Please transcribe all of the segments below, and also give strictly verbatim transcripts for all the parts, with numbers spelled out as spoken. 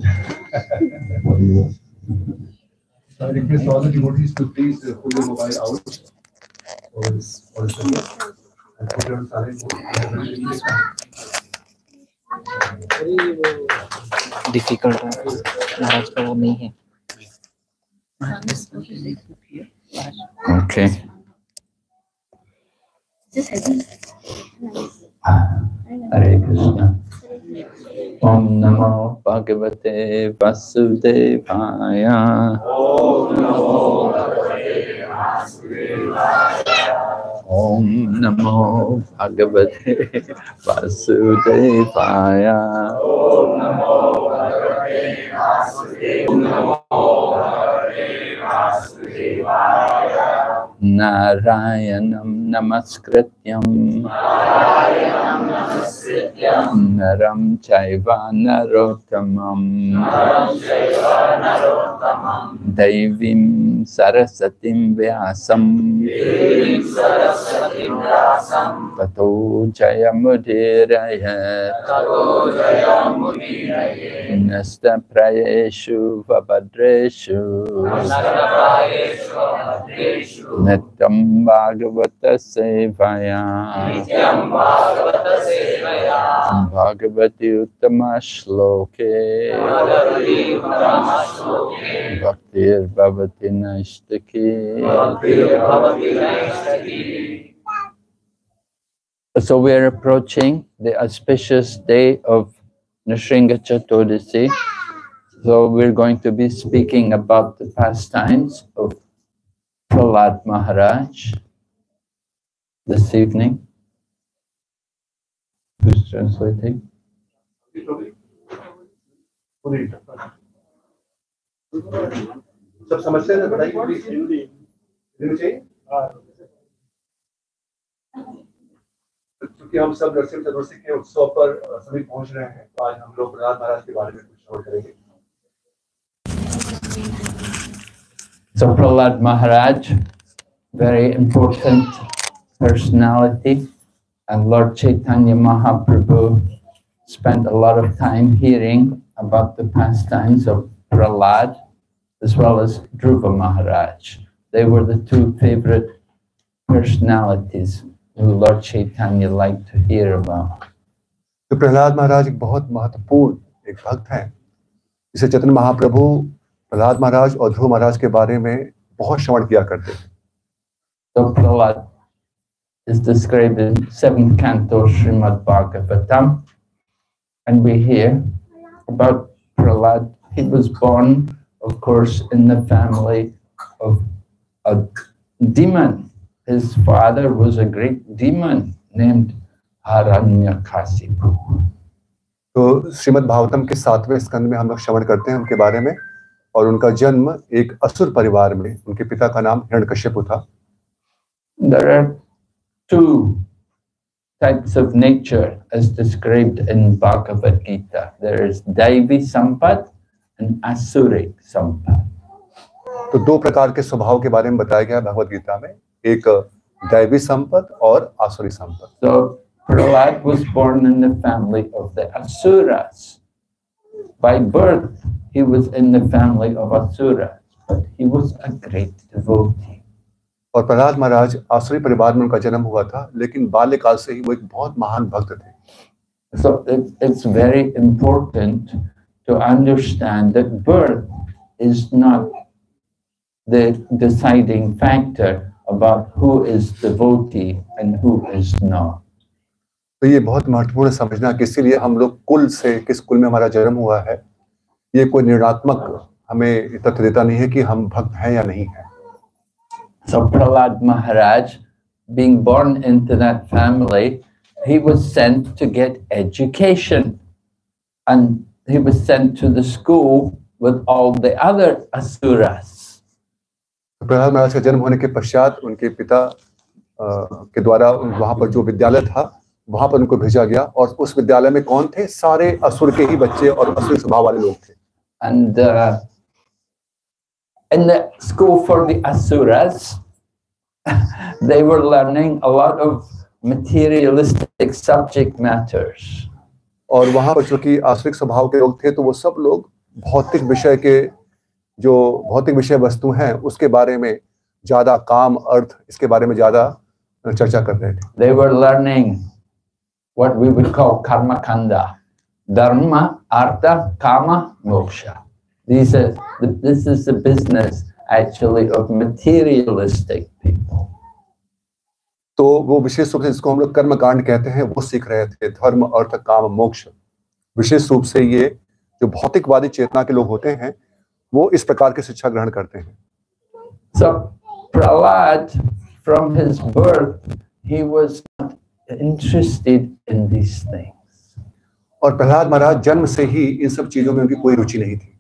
I request all the devotees to please pull your mobile out or, or and put it on silent mode. Difficult है महाराज का वो नहीं है. Okay. हरे कृष्णा. ओम नमो भगवते वासुदेवाय. ओम नमो भगवते वासुदेवाय. नारायणं नमस्कृत्यं नरं चैव नरोत्तमं दैवीं सरस्वतीं व्यासं ततो जयमुदीरयेत्. नस्तप्रायेषु वभद्रेषु नित्यं भागवत सेवया. भगवति उत्तम श्लोके भक्तिर्भवति नैष्टिकी. So we are approaching the auspicious day of Nrsimha Chaturdasi. So we're going to be speaking about the pastimes of Prahlad Maharaj this evening. Who's translating? सब समझते हैं बताइए प्लीज. हिंदी हिंदी चाहिए क्योंकि हम सब नरसिंह चतुर्थी के उत्सव पर सभी पहुंच रहे हैं. तो आज हम लोग प्रहलाद महाराज के बारे में कुछ श्रवण करेंगे. So Prahlad Maharaj, very important personality, and Lord Chaitanya Mahaprabhu spent a lot of time hearing about the pastimes of Prahlad as well as Dhruva Maharaj. They were the two favorite personalities who Lord Chaitanya liked to hear about. तो प्रहलाद महाराज एक बहुत महत्वपूर्ण एक भक्त हैं. इसे चैतन्य महाप्रभु प्रहलाद महाराज और ध्रुव महाराज के बारे में बहुत श्रवण किया करते थे. So Prahlad is described in seventh canto Srimad Bhagavatam, and we hear about Prahlad. He was born, of course, in the family of a demon. His father was a great demon named Hiranyakasipu. तो श्रीमद् भागवतम के सातवें स्कंद में हम लोग श्रवण करते हैं उनके बारे में, और उनका जन्म एक असुर परिवार में, उनके पिता का नाम हिरण्यकश्यपु था. There are two types of nature as described in Bhagavad Gita. There is Daivi Sampad and Asuric Sampad. तो दो प्रकार के स्वभाव के बारे में बताया गया है भगवद गीता में, एक दैवी संपद और आसुरी संपद. So Prahlad was born in the family of the Asuras. By birth, he was in the family of Asuras, but he was a great devotee. और प्रहलाद महाराज आसुरी परिवार में उनका जन्म हुआ था, लेकिन बाल्यकाल से ही वो एक बहुत महान भक्त थे. So it, it's very important to understand that birth is not the deciding factor about who is devotee and who is not. तो ये बहुत महत्वपूर्ण समझना कि इसीलिए हम लोग कुल से, किस कुल में हमारा जन्म हुआ है, ये कोई निर्णात्मक हमें तथ्य देता नहीं है कि हम भक्त हैं या नहीं हैं. So Prahlad Maharaj, being born into that family, he was sent to get education, and he was sent to the school with all the other asuras. Prahlad महाराज का जन्म होने के पश्चात उनके पिता के द्वारा वहां पर जो विद्यालय था वहां पर उनको भेजा गया, और उस विद्यालय में कौन थे? सारे असुर के ही बच्चे और असुर स्वभाव वाले लोग थे. And uh, in the school for the asuras, they were learning a lot of materialistic subject matters. और वहां पर जो कि आसुरिक स्वभाव के लोग थे, तो वो सब लोग भौतिक विषय के जो भौतिक विषय वस्तु हैं उसके बारे में ज्यादा, काम, अर्थ, इसके बारे में ज्यादा चर्चा कर रहे थे. They were learning what we would call karma kanda, dharma, artha, kama, moksha. These are the, this is the business actually of materialistic people. तो वो विशेष रूप से जिसको हम लोग कर्म कांड कहते हैं वो सीख रहे थे, धर्म, अर्थ, काम, मोक्ष. विशेष रूप से ये जो भौतिकवादी चेतना के लोग होते हैं वो इस प्रकार की शिक्षा ग्रहण करते हैं. So Prahlad, from his birth, he was not interested in these things. और प्रहलाद महाराज जन्म से ही इन सब चीजों में उनकी कोई रुचि नहीं थी.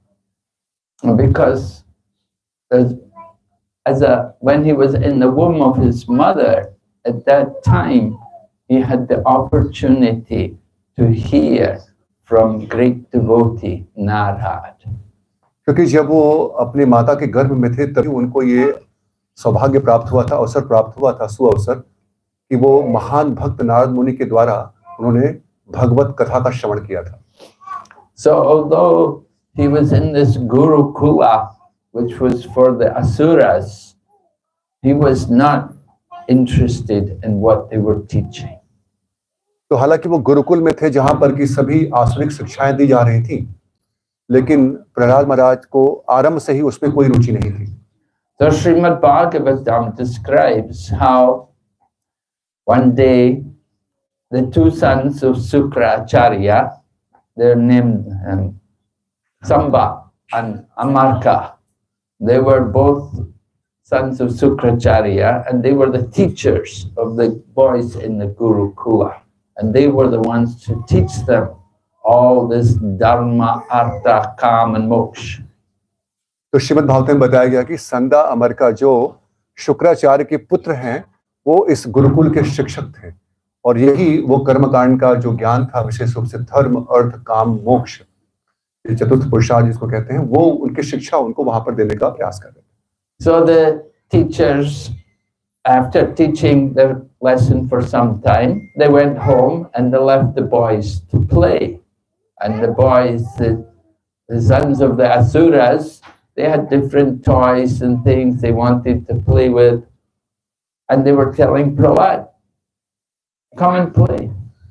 Because as, as a when he was in the womb of his mother, at that time he had the opportunity to hear from great devotee Narad. क्योंकि जब वो अपनी माता के गर्भ में थे तभी उनको ये सौभाग्य प्राप्त हुआ था, अवसर प्राप्त हुआ था, सुअवसर, कि वो महान भक्त नारद मुनि के द्वारा उन्होंने भगवत कथा का श्रवण किया था. So although he was in this Gurukula, which was for the asuras, he was not interested in what they were teaching. तो हालांकि वो गुरुकुल में थे जहां पर की सभी आसुरिक शिक्षाएं दी जा रही थी, लेकिन प्रहलाद महाराज को आरंभ से ही उसमें कोई रुचि नहीं थी. So Srimad Bhagavatam describes how one day the two sons of Sukracharya, they're named um, Samba and Amarka. They were both sons of Sukracharya and they were the teachers of the boys in the Gurukula. And they were the ones to teach them all this dharma, artha, kam and moksha. तो श्रीमद् भागवत में बताया गया कि संदा अमरका जो शुक्राचार्य के पुत्र हैं वो इस गुरुकुल के शिक्षक थे और यही वो कर्मकांड का जो ज्ञान था, विशेष रूप से धर्म, अर्थ, काम, मोक्ष, ये चतुर्थ पुरुषार्थ जिसको कहते हैं, वो उनकी शिक्षा उनको वहां पर देने का प्रयास कर रहे थे. So the teachers, after teaching the lesson for some time, they went home and they left the boys to play. And the boys, the, the sons of the asuras, they had different toys and things they wanted to play with. And they were telling Prahlad, come and play.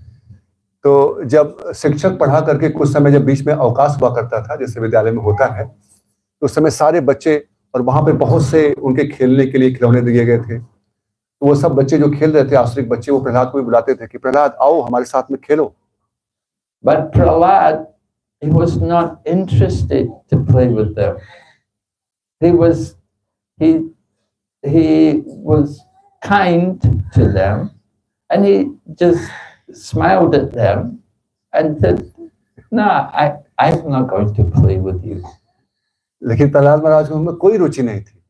तो जब शिक्षक पढ़ा करके कुछ समय जब बीच में अवकाश हुआ करता था, जैसे विद्यालय में होता है, तो उस समय सारे बच्चे और वहां पे बहुत से उनके खेलने के लिए खिलौने दिए गए थे. तो वो सब बच्चे जो खेल रहे थे, आसुरिक बच्चे, वो प्रहलाद को भी बुलाते थे कि प्रहलाद आओ हमारे साथ में खेलो. But Prahlad, he was not interested to play with them. He was, he, he was kind to them, and he just smiled at them and said, "No, I, I'm not going to play with you." लेकिन प्रहलाद महाराज को उनमें कोई रुचि नहीं थी.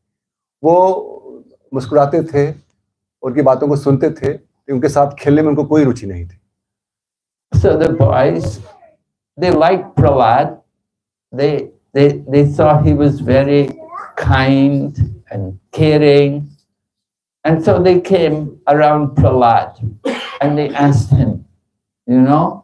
वो मुस्कुराते थे, उनकी बातों को सुनते थे, उनके साथ खेलने में उनको कोई रुचि नहीं थी. So the boys, they liked Prahlad. They, they, they thought he was very kind and caring. And so they came around Prahlad and they asked him, you know,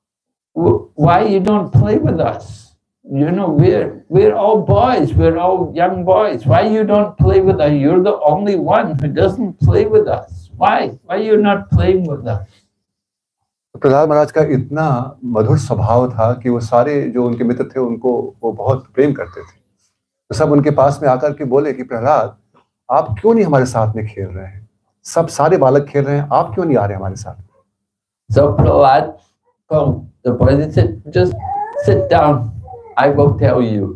why you don't play with us? You know, we're, we're all boys, we're all young boys. Why you don't play with us? You're the only one who doesn't play with us. Why? Why are you not playing with us? Prahlad महाराज का इतना मधुर स्वभाव था कि वो सारे जो उनके मित्र थे उनको वो बहुत प्रेम करते थे. तो सब उनके पास में आकर के बोले कि प्रहलाद, आप क्यों नहीं हमारे साथ में खेल रहे हैं? सब सारे बालक खेल रहे हैं, आप क्यों नहीं आ रहे हमारे साथ? So Prahlad told the boys, he said, just sit down, I will tell you.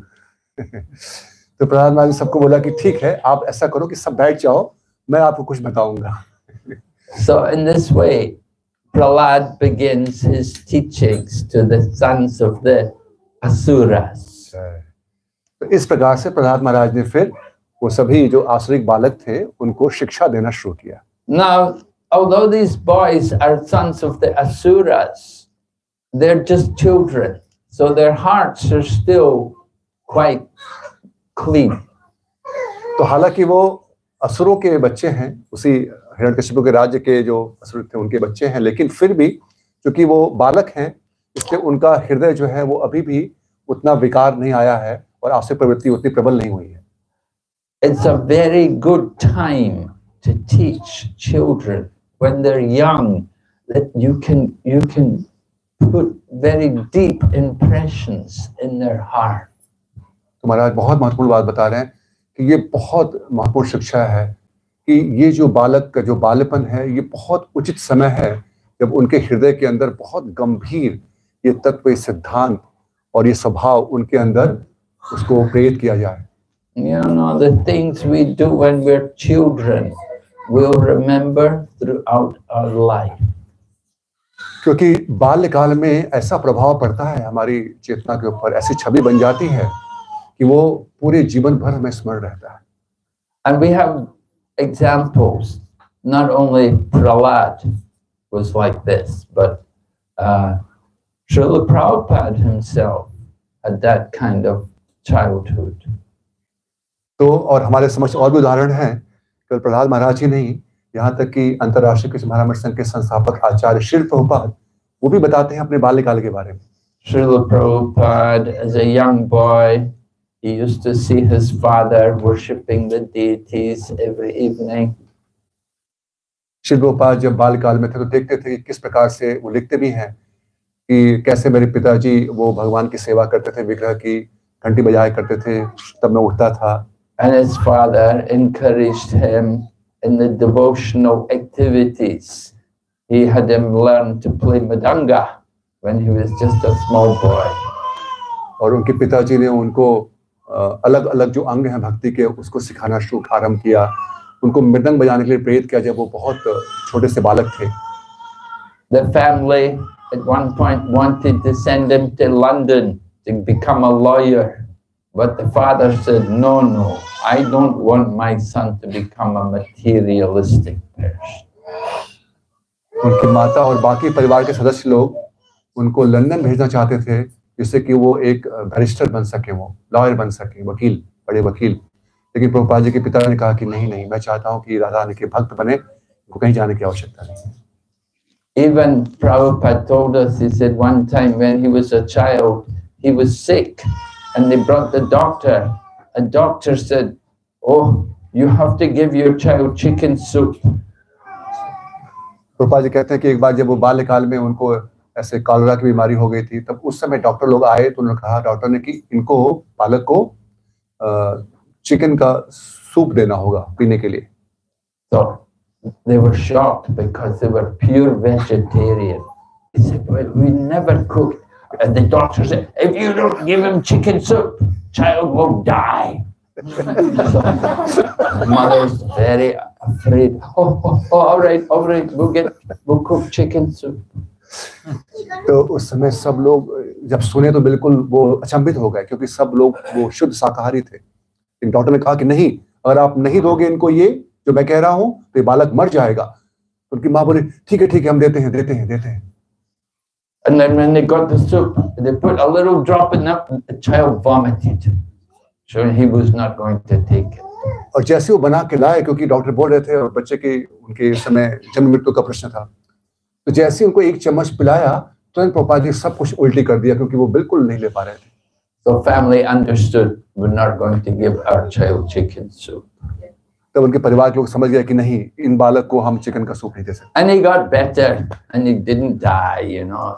तो प्रहलाद महाराज ने सबको बोला कि ठीक है, आप ऐसा करो कि सब बैठ जाओ, मैं आपको कुछ बताऊंगा. So in this way, Prahlad begins his teachings to the sons of the asuras. तो इस प्रकार से प्रहलाद महाराज ने फिर वो सभी जो आसुरिक बालक थे उनको शिक्षा देना शुरू किया. Now, although these boys are sons of the asuras, they're just children, so their hearts are still quite clean. तो हालांकि वो असुरों के बच्चे हैं, उसी हिरण्यकशिपु के राज्य के जो असुर थे उनके बच्चे हैं, लेकिन फिर भी क्योंकि वो बालक हैं इसलिए उनका हृदय जो है वो अभी भी उतना विकार नहीं आया है और आसुरी प्रवृत्ति उतनी प्रबल नहीं हुई है। It's a very good time to teach children when they're young that you can you can put very deep impressions in their heart. तो महाराज बहुत महत्वपूर्ण बात बता रहे हैं कि ये बहुत महत्वपूर्ण शिक्षा है कि ये जो बालक का जो बालपन है ये बहुत उचित समय है जब उनके हृदय के अंदर बहुत गंभीर ये तत्व, ये सिद्धांत और ये स्वभाव उनके अंदर उसको प्रेरित किया जाए। You know, the things we do when we're children, we'll remember throughout our life. क्योंकि बाल्यकाल में ऐसा प्रभाव पड़ता है हमारी चेतना के ऊपर, ऐसी छवि बन जाती है कि वो पूरे जीवन भर हमें स्मरण रहता है। And we have examples. Not only Prahlad was like this, but uh, Srila Prabhupada himself had that kind of childhood. तो और हमारे समक्ष और भी उदाहरण हैं, केवल प्रहलाद महाराज ही नहीं, यहाँ तक कि अंतर्राष्ट्रीय कृष्ण महाराज संघ के संस्थापक आचार्य श्रील प्रभुपाद वो भी बताते हैं अपने बाल्यकाल के बारे में। Srila Prabhupada, as a young boy, he used to see his father worshipping the deities every evening. Srila Prabhupada जब बाल्यकाल में थे तो देखते थे कि किस प्रकार से वो लिखते भी हैं कि कैसे मेरे पिताजी वो भगवान की सेवा करते थे, विग्रह की घंटी बजाया करते थे, तब मैं उठता था। And his father encouraged him in the devotional activities. He had him learn to play madanga when he was just a small boy. और उनके पिताजी ने उनको अलग अलग जो अंग हैं भक्ति के उसको सिखाना शुरू आरंभ किया, उनको मृदंग बजाने के लिए प्रेरित किया जब वो बहुत छोटे से बालक थे। The family at one point wanted to send him to London to become a lawyer. But the father said, no, no, I don't want my son to become a materialistic person. उनकी माता और बाकी परिवार के सदस्य लोग उनको London भेजना चाहते थे जिससे कि वो एक बैरिस्टर बन सके, वो लॉयर बन सके, वकील, बड़े वकील। लेकिन प्रभुपाद जी के पिता ने कहा कि नहीं नहीं, मैं चाहता हूँ कि राधा रानी के भक्त बने, उनको कहीं जाने की आवश्यकता नहीं। Even Prabhupada told us, he said one time when he was a child, he was sick. And they brought the doctor. A doctor said, oh, you have to give your child chicken soup. Prabhupada ji कहते हैं कि एक बार जब वो बाल्यकाल में उनको ऐसे कॉलरा की बीमारी हो गई थी, तब उस समय डॉक्टर लोग आए तो उन्होंने कहा, डॉक्टर ने कि इनको बालक को चिकन का सूप देना होगा पीने के लिए। So they were shocked because they were pure vegetarian. He said, well, we never cooked. And the doctor said, if you don't give him chicken soup, child will die. The mother is very afraid. Oh, oh, oh, all right, all right, we'll get, we'll cook chicken soup. तो उस समय सब लोग जब सुने तो बिल्कुल वो अचंभित हो गए क्योंकि सब लोग वो शुद्ध शाकाहारी थे। इन डॉक्टर ने कहा कि नहीं, अगर आप नहीं दोगे इनको ये जो मैं कह रहा हूँ तो ये बालक मर जाएगा। तो उनकी माँ बोली ठीक है ठीक है, हम देते हैं देते हैं देते हैं। And then when they got the soup, they put a little drop in that, the child vomited. So he was not going to take it. और जैसे वो बना के लाए, क्योंकि डॉक्टर बोल रहे थे और बच्चे के उनके समय जन्म मृत्यु का प्रश्न था, तो जैसे उनको एक चम्मच पिलाया तो प्रभुपाद जी सब कुछ उल्टी कर दिया क्योंकि वो बिल्कुल नहीं ले पा रहे थे। So family understood, we're not going to give our child chicken soup. तब उनके परिवार के लोग समझ गए कि नहीं, इन बालक को हम चिकन का सूप नहीं दे सकते। And he got better and he didn't die, you know.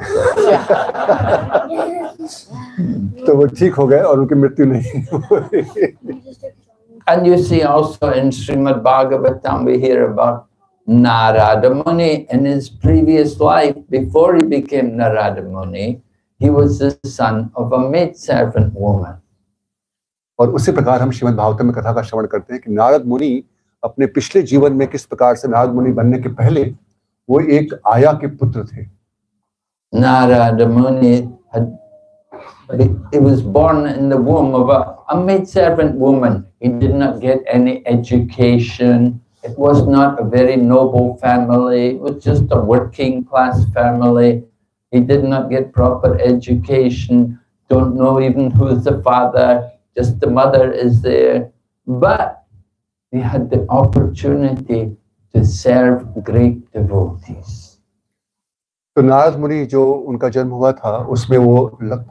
तो वो ठीक हो गए और उनकी मृत्यु नहीं। And you see also in Srimad Bhagavatam we hear about Narada Muni. In his previous life, before he became Narada Muni, he was the son of a maidservant woman. और उसी प्रकार हम श्रीमद् भागवतम में कथा का श्रवण करते हैं कि नारद मुनि अपने पिछले जीवन में किस प्रकार से नारद मुनि बनने के पहले वो एक आया के पुत्र थे। Narada Muni had, he was born in the womb of a, a maidservant woman. He did not get any education. It was not a very noble family. It was just a working class family. He did not get proper education. Don't know even who's the father. Just the mother is there, but he had the opportunity to serve great devotees. तो नारद मुनि जो उनका जन्म हुआ था उसमें वो लगभग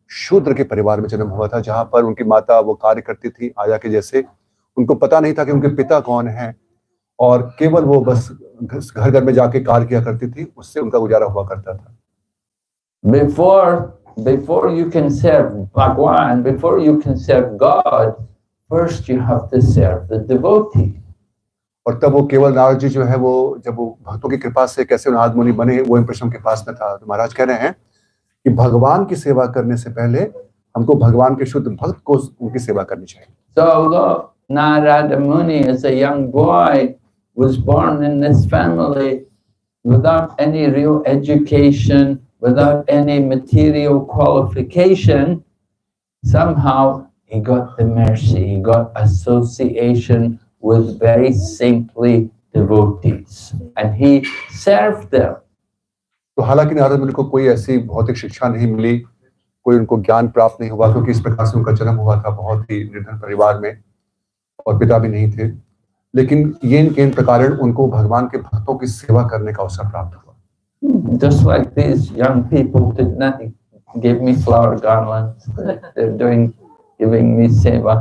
शूद्र के परिवार में जन्म हुआ था, जहां पर उनकी माता वो कार्य करती थी आया के जैसे। उनको पता नहीं था कि उनके पिता कौन हैं, और केवल वो बस घर घर में जाके कार्य किया करती थी, उससे उनका गुजारा हुआ करता था। Before, before you can serve Bhagwan, before you can serve God, first you have to serve the devotee. और तब वो केवल नारद जी जो है वो जब वो भक्तों की कृपा से कैसे नारद मुनि बने, वो इंप्रेशन उनके पास में था। तो महाराज कह रहे हैं कि भगवान की सेवा करने से पहले हमको भगवान के शुद्ध भक्त को उनकी सेवा करनी चाहिए। So look, Narada Muni as a young boy was born in this family without any real education, without any material qualification. Somehow he got the mercy, he got association with very saintly devotees, and he served them. तो हालांकि नारद मुनि को कोई ऐसी भौतिक शिक्षा नहीं मिली, कोई उनको ज्ञान प्राप्त नहीं हुआ, क्योंकि इस प्रकार से उनका जन्म हुआ था बहुत ही निर्धन परिवार में, और पिता भी नहीं थे। लेकिन ये इनके इन प्रकार उनको भगवान के भक्तों की सेवा करने का अवसर प्राप्त हुआ। Just like these young people did not give me flower garlands, they're doing, giving me seva.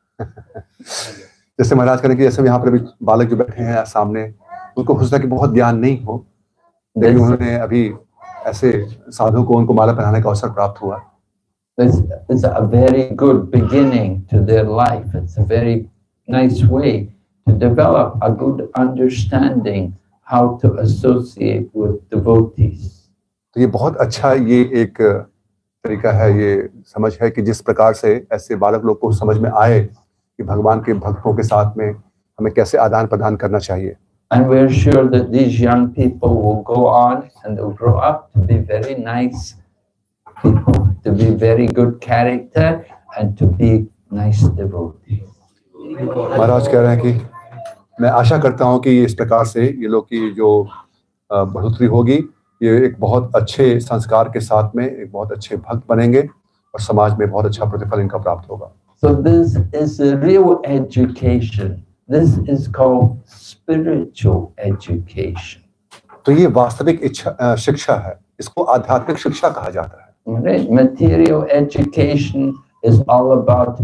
जैसे महाराज करें कि जैसे यहाँ पर भी बालक जो बैठे हैं सामने, उनको हो सकता है कि बहुत ज्ञान नहीं हो, लेकिन उन्होंने अभी ऐसे साधु को उनको माला पहनाने का अवसर प्राप्त हुआ। This is a very good beginning to their life. It's a very nice way to develop a good understanding how to associate with devotees. तो ये बहुत अच्छा ये एक तरीका है, ये समझ है कि जिस प्रकार से ऐसे बालक लोग को समझ में आए कि भगवान के भक्तों के साथ में हमें कैसे आदान प्रदान करना चाहिए। And we're sure that these young people will go on and they'll grow up to be very nice people, to be very good character, and to be nice devotees. महाराज कह रहे हैं कि मैं आशा करता हूं कि इस प्रकार से ये लोग की जो बढ़ोतरी होगी, ये एक बहुत अच्छे संस्कार के साथ में एक बहुत अच्छे भक्त बनेंगे और समाज में बहुत अच्छा प्रतिफल इनका प्राप्त होगा। So this is a real education. This is called spiritual education. तो ये वास्तविक इच्छा शिक्षा है, इसको आध्यात्मिक शिक्षा कहा जाता है। Right? Material education is all about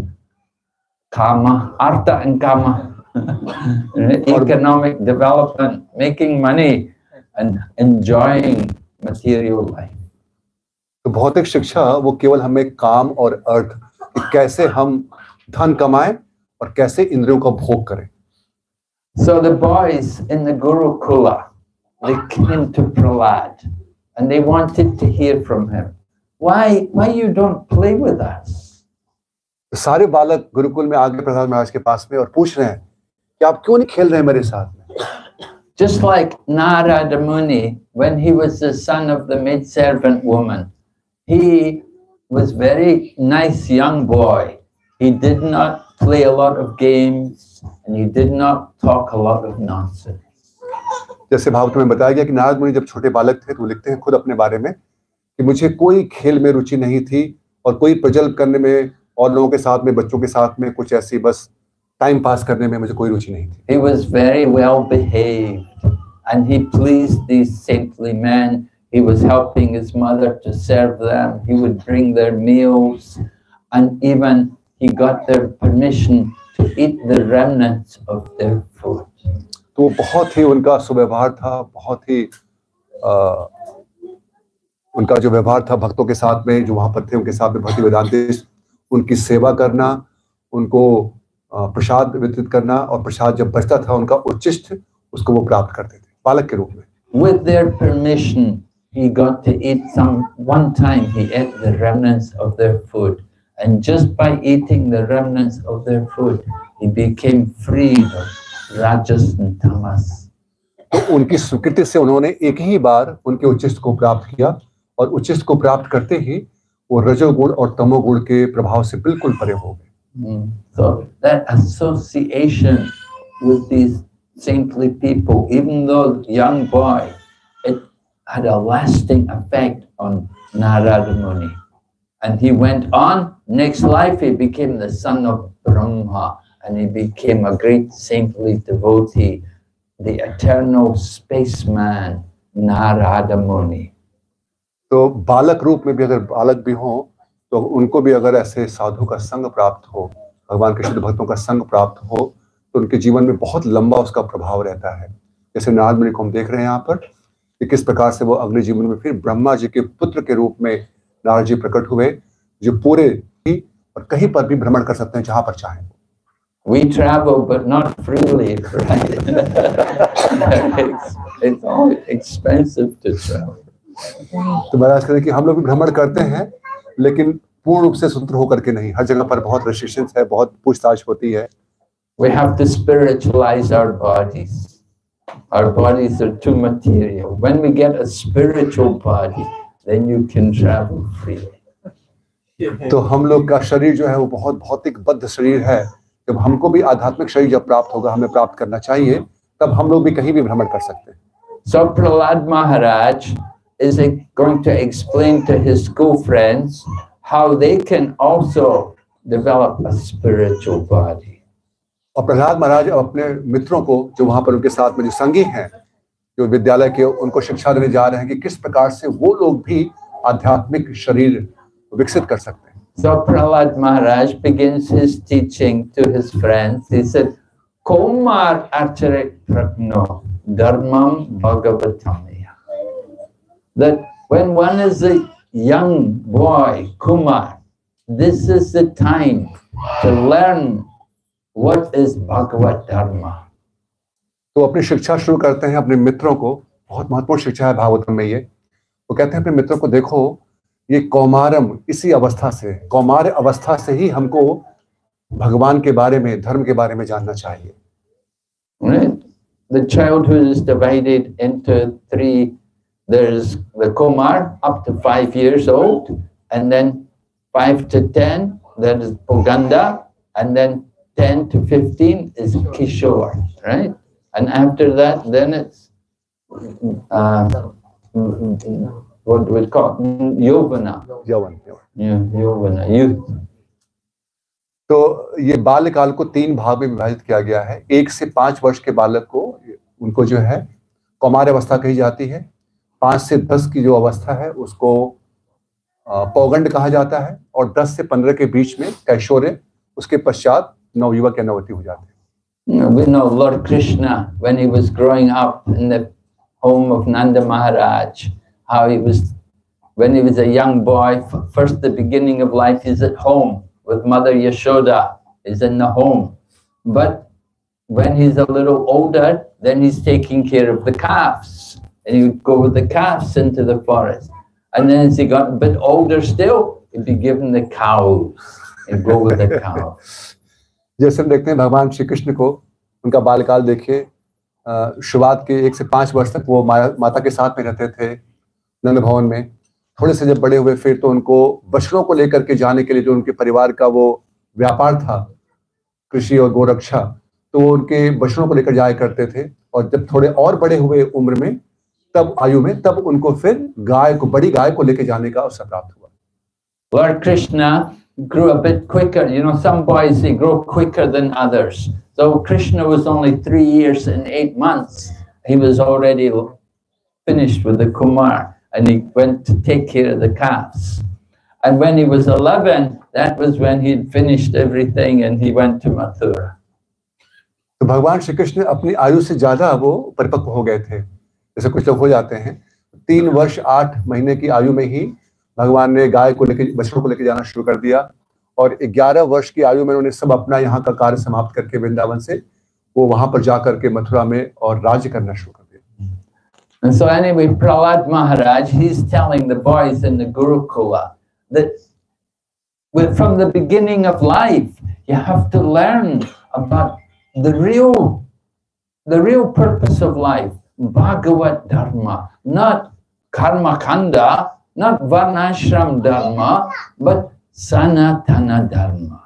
kama, artha and kama. Economic development, making money and enjoying material life. तो भौतिक शिक्षा वो केवल हमें काम और अर्थ, कैसे हम धन कमाएं और कैसे इंद्रियों का भोग करें। So the boys in the Gurukula, they came to Prahlad and they wanted to hear from him. Why, why you don't play with us? सारे बालक गुरुकुल में आगे प्रहलाद महाराज के पास में और पूछ रहे हैं कि आप क्यों नहीं खेल रहे मेरे साथ में? Just like Narada Muni, when he was the son of the maidservant woman, he was very nice young boy. He did not play a lot of games and he did not talk a lot of nonsense. जैसे भागवत में बताया गया कि नारद मुनि जब छोटे बालक थे तो लिखते हैं खुद अपने बारे में कि मुझे कोई खेल में रुचि नहीं थी और कोई प्रजल्प करने में और लोगों के साथ में, बच्चों के साथ में कुछ ऐसी बस टाइम पास करने में मुझे कोई रुचि नहीं थी। He was very well behaved and he pleased these saintly men. He was helping his mother to serve them. He would bring their meals and even he got their permission to eat the remnants of their food. तो बहुत ही उनका सुव्यवहार था, बहुत ही आ, उनका जो व्यवहार था भक्तों के साथ में जो वहां पर थे उनके साथ में भक्ति वेदांतिस्ट, उनकी सेवा करना, उनको प्रसाद वितरित करना और प्रसाद जब बचता था उनका उच्चिष्ट उसको वो प्राप्त करते थे बालक के रूप में। With their permission, he got to eat some. One time he ate the remnants of their food, and just by eating the remnants of their food, he became freed of rajas and tamas. तो उनकी स्वीकृति से उन्होंने एक ही बार उनके उच्चिष्ट को प्राप्त किया और उच्चिष्ट को प्राप्त करते ही वो रजोगुण और तमोगुण के प्रभाव से बिल्कुल परे हो गए। Mm. So that association with these saintly people, even though young boy, it had a lasting effect on Narada Muni. And he went on, next life he became the son of Brahma and he became a great saintly devotee, the eternal spaceman, Narada Muni. तो बालक रूप में भी अगर बालक भी हो तो उनको भी अगर ऐसे साधु का संग प्राप्त हो, भगवान के शुद्ध भक्तों का संग प्राप्त हो, तो उनके जीवन में बहुत लंबा उसका प्रभाव रहता है। जैसे नारद मुनि को हम देख रहे हैं यहाँ पर कि किस प्रकार से वो अगले जीवन में फिर ब्रह्मा जी के पुत्र के रूप में नारद जी प्रकट हुए, जो पूरे ही और कहीं पर भी भ्रमण कर सकते हैं जहां पर चाहें। We travel, but not freely, right? it's, it's all expensive to travel. तो महाराज कहते हैं कि हम लोग भी भ्रमण करते हैं, लेकिन पूर्ण रूप से स्वतंत्र होकर के नहीं। हर जगह पर बहुत रेस्ट्रिक्शंस है, बहुत पूछताछ होती है। We have to spiritualize our bodies. Our bodies are too material. When we get a spiritual body, then you can travel freely. तो हम लोग का शरीर जो है वो बहुत भौतिक बद्ध शरीर है। जब हमको भी आध्यात्मिक शरीर जब प्राप्त होगा, हमें प्राप्त करना चाहिए, तब हम लोग भी कहीं भी भ्रमण कर सकते हैं। So Prahlad Maharaj is going to explain to his school friends how they can also develop a spiritual body. और प्रहलाद महाराज अपने मित्रों को, जो वहां पर उनके साथ में जो संगी हैं, जो विद्यालय के, उनको शिक्षा देने जा रहे हैं कि किस प्रकार से वो लोग भी आध्यात्मिक शरीर विकसित कर सकते हैं। So Prahlad Maharaj begins his teaching to his friends. He said, Komar acharet pragno dharmam bhagavatamaya. That when one is a young boy, Kumar, this is the time to learn what is Bhagavad Dharma. तो अपनी शिक्षा शुरू करते हैं अपने मित्रों को। बहुत महत्वपूर्ण शिक्षा है भागवतम में ये। वो कहते हैं अपने मित्रों को, देखो ये कौमारम, इसी अवस्था से, कौमार अवस्था से ही हमको भगवान के बारे में, धर्म के बारे में जानना चाहिए। Right? The childhood is divided into three. There's the Kumar up to five years old, and then five to ten, that is Poganda, and then ten to fifteen is Kishore, right? And after that, then it's uh, what do we call it? Yovana. यौवन। Yeah, Yovana, youth. तो ये बाल्यकाल को तीन भाग में विभाजित किया गया है। एक से पांच वर्ष के बालक को, उनको जो है कौमार अवस्था कही जाती है। पांच से दस की जो अवस्था है उसको पौगंड कहा जाता है, और दस से पंद्रह के बीच में कैशोर्य, उसके पश्चात नवयुवक या नववती हो जाते हैं। We know Lord Krishna, when he was growing up in the home of Nanda Maharaj, how he was, when he was a young boy, first the beginning of life, he's at home with Mother Yashoda, is in the home. But when he's a little older, then he's taking care of the calves. And he would go with the calves into the forest. And then as he got a bit older still, he'd be given the cows and go with the cows. जैसे हम देखते हैं भगवान श्री कृष्ण को, उनका बालकाल देखिए, शुरुआत के एक से पांच वर्ष तक वो माता के साथ में रहते थे नंद भवन में। थोड़े से जब बड़े हुए, फिर तो उनको बछड़ों को लेकर के जाने के लिए, जो उनके परिवार का वो व्यापार था, कृषि और गोरक्षा, तो वो उनके बछड़ों को लेकर जाया करते थे। और जब थोड़े और बड़े हुए उम्र में, तब आयु में, तब उनको फिर गाय को, बड़ी गाय को लेकर जाने का अवसर प्राप्त हुआ। Lord Krishna grew a bit quicker. You know, some boys, they grow quicker than others. So Krishna was only three years and eight months. He was already finished with the Kumar, and he went to take care of the calves. And when he was eleven, that was when he had finished everything and he went to Mathura. तो भगवान श्री कृष्ण अपनी आयु से ज्यादा वो परिपक्व हो गए थे। जैसे कुछ लोग हो जाते हैं, तीन वर्ष आठ महीने की आयु में ही भगवान ने गाय को लेकर, बछड़ों को लेकर जाना शुरू कर दिया, और ग्यारह वर्ष की आयु में उन्होंने सब अपना यहाँ का कार्य समाप्त करके वृंदावन से वो वहां पर जाकर के मथुरा में और राज्य करना शुरू कर दिया। And so anyway, Prahlad Maharaj, he's telling the boys in the Gurukula that with, from the beginning of life, you have to learn about the real, the real purpose of life, Bhagavad Dharma, not Karma Kanda, not Varnashram Dharma, but Sanatana Dharma.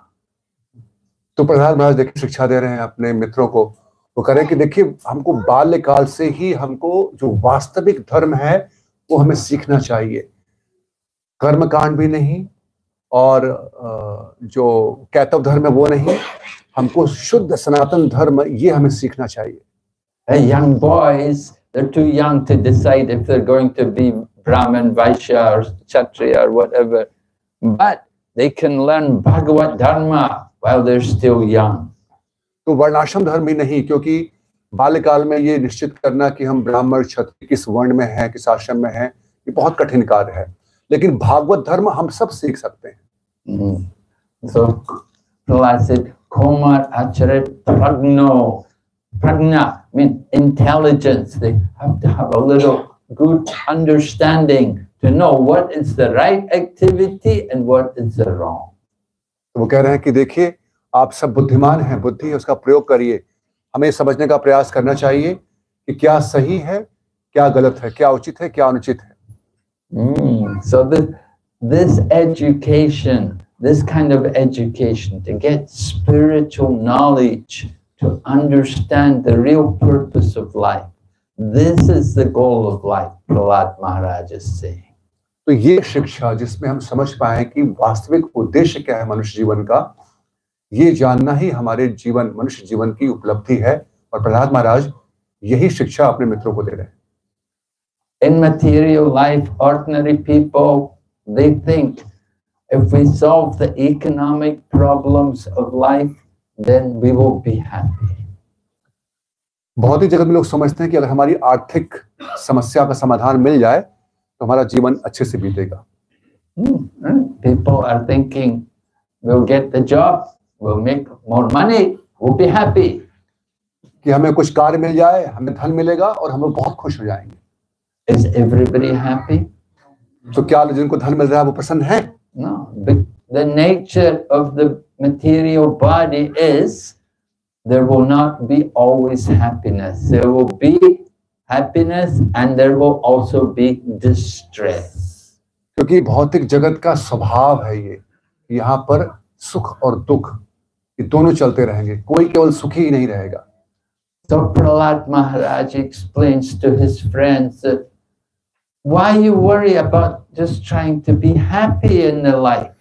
तो प्रहलाद महाराज देखिए शिक्षा दे रहे हैं अपने मित्रों को। वो कह रहे हैं कि देखिए, हमको बाल्यकाल से ही हमको जो वास्तविक धर्म है वो हमें सीखना चाहिए। कर्म कांड भी नहीं, और जो कैतव धर्म है वो नहीं, हमको शुद्ध सनातन धर्म ये हमें सीखना चाहिए। The young boys, they're too young to decide if they're going to be Brahmin, Vaishya, or Kshatriya, or whatever. But they can learn Bhagavad Dharma while they're still young. तो वर्णाश्रम धर्म ही नहीं, क्योंकि बाल्यकाल में ये निश्चित करना कि हम ब्राह्मण क्षत्रिय किस वर्ण में हैं, किस आश्रम में हैं, ये बहुत कठिन कार्य है, लेकिन भागवत धर्म हम सब सीख सकते हैं. Mm. So Prahlad said, Komar Acharya Pragno. Pragna means intelligence. They have to have a little good understanding to know what is the right activity and what is the wrong. वो कह रहे हैं कि देखिए, आप सब बुद्धिमान हैं, बुद्धि उसका प्रयोग करिए. हमें समझने का प्रयास करना चाहिए कि क्या सही है, क्या गलत है, क्या उचित है, क्या अनुचित है. Mm. So this, this education, this kind of education, to get spiritual knowledge, to understand the real purpose of life, this is the goal of life, Prahlad Maharaj is saying. तो ये शिक्षा जिसमें हम समझ पाए कि वास्तविक उद्देश्य क्या है मनुष्य जीवन का, ये जानना ही हमारे जीवन मनुष्य जीवन की उपलब्धि है, और प्रहलाद महाराज यही शिक्षा अपने मित्रों को दे रहे हैं. In material life, ordinary people, they think if we solve the economic problems of life, then we will be happy. भौतिक जगत में लोग समझते हैं कि अगर हमारी आर्थिक समस्या का समाधान मिल जाए तो हमारा जीवन अच्छे से बीतेगा. People are thinking we'll get the job, we'll make more money, we'll be happy. कि हमें कुछ कार्य मिल जाए, हमें धन मिलेगा और हम लोग बहुत खुश हो जाएंगे. Is everybody happy? तो क्या जिनको धन मिल रहा है वो प्रसन्न है? No. The nature of the material body is there will not be always happiness. There will be happiness and there will also be distress. क्योंकि भौतिक जगत का स्वभाव है ये, यहाँ पर सुख और दुख ये दोनों चलते रहेंगे, कोई केवल सुखी ही नहीं रहेगा. So Prahlad Maharaj explains to his friends that why you worry about just trying to be happy in the life.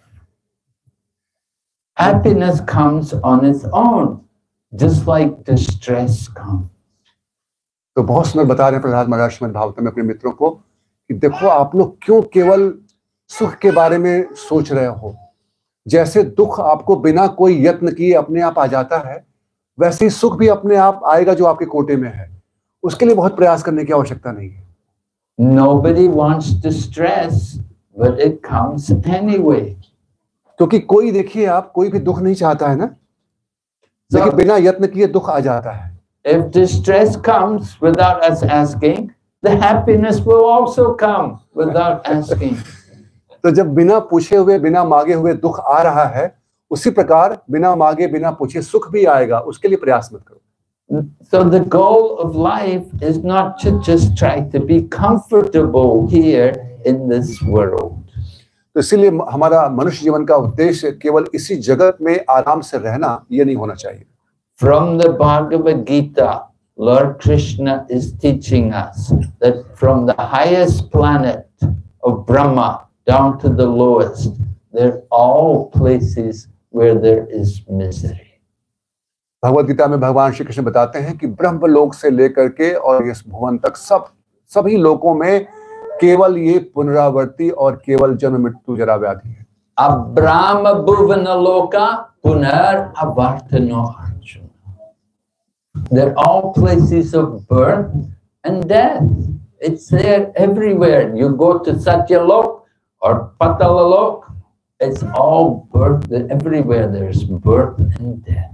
Happiness comes on its own, just like distress comes. तो बहुत सुंदर बता रहे हैं प्रहलाद महाराज श्रीमद् भागवतम में अपने मित्रों को कि देखो आप लोग क्यों केवल सुख के बारे में सोच रहे हो. जैसे दुख आपको बिना कोई यत्न किए अपने आप आ जाता है, वैसे ही सुख भी अपने आप आएगा जो आपके कोटे में है. उसके लिए बहुत प्रयास करने की आवश्यकता नहीं है. Nobody wants distress, but it comes anyway. क्योंकि कोई देखिए आप कोई भी दुख नहीं चाहता है ना, लेकिन बिना यत्न किए दुख आ जाता है. If distress comes without us asking, the happiness will also come without asking. तो जब बिना पूछे हुए बिना मांगे हुए दुख आ रहा है, उसी प्रकार बिना मांगे बिना पूछे सुख भी आएगा. उसके लिए प्रयास मत करो. So the goal of life is not to just try to be comfortable here in this world. तो इसीलिए हमारा मनुष्य जीवन का उद्देश्य केवल इसी जगत में आराम से रहना ये नहीं होना चाहिए. From the Bhagavad Gita, Lord Krishna is teaching us that from the highest planet of Brahma down to the lowest, they're all places where there is misery. Bhagavad Gita में भगवान श्री कृष्ण बताते हैं कि ब्रह्म लोक से लेकर के और इस भुवन तक सब सभी लोकों में केवल ये पुनरावृत्ति और केवल जन्म मृत्यु जरा व्याधि है. Abrahma bhuvana loka punar avartano arjuna. They're all places of birth and death. It's there everywhere. You go to Satyalok or Patalalok, it's all birth. Everywhere there's birth and death.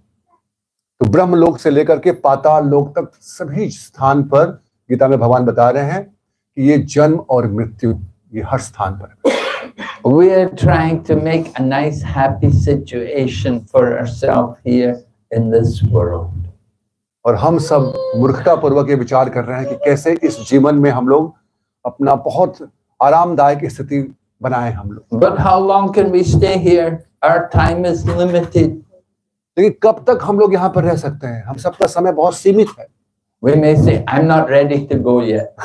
तो ब्रह्म लोक से लेकर के पाताल लोक तक सभी स्थान पर गीता में भगवान बता रहे हैं कि ये जन्म और मृत्यु ये हर स्थान पर है. We are trying to make a nice happy situation for ourselves here in this world. और हम सब मूर्खता पूर्वक ये विचार कर रहे हैं कि कैसे इस जीवन में हम लोग अपना बहुत आरामदायक स्थिति बनाएं हम लोग. But how long can we stay here? Our time is limited. लेकिन कब तक हम लोग यहाँ पर रह सकते हैं? हम सबका समय बहुत सीमित है. We may say, I'm not ready to go yet.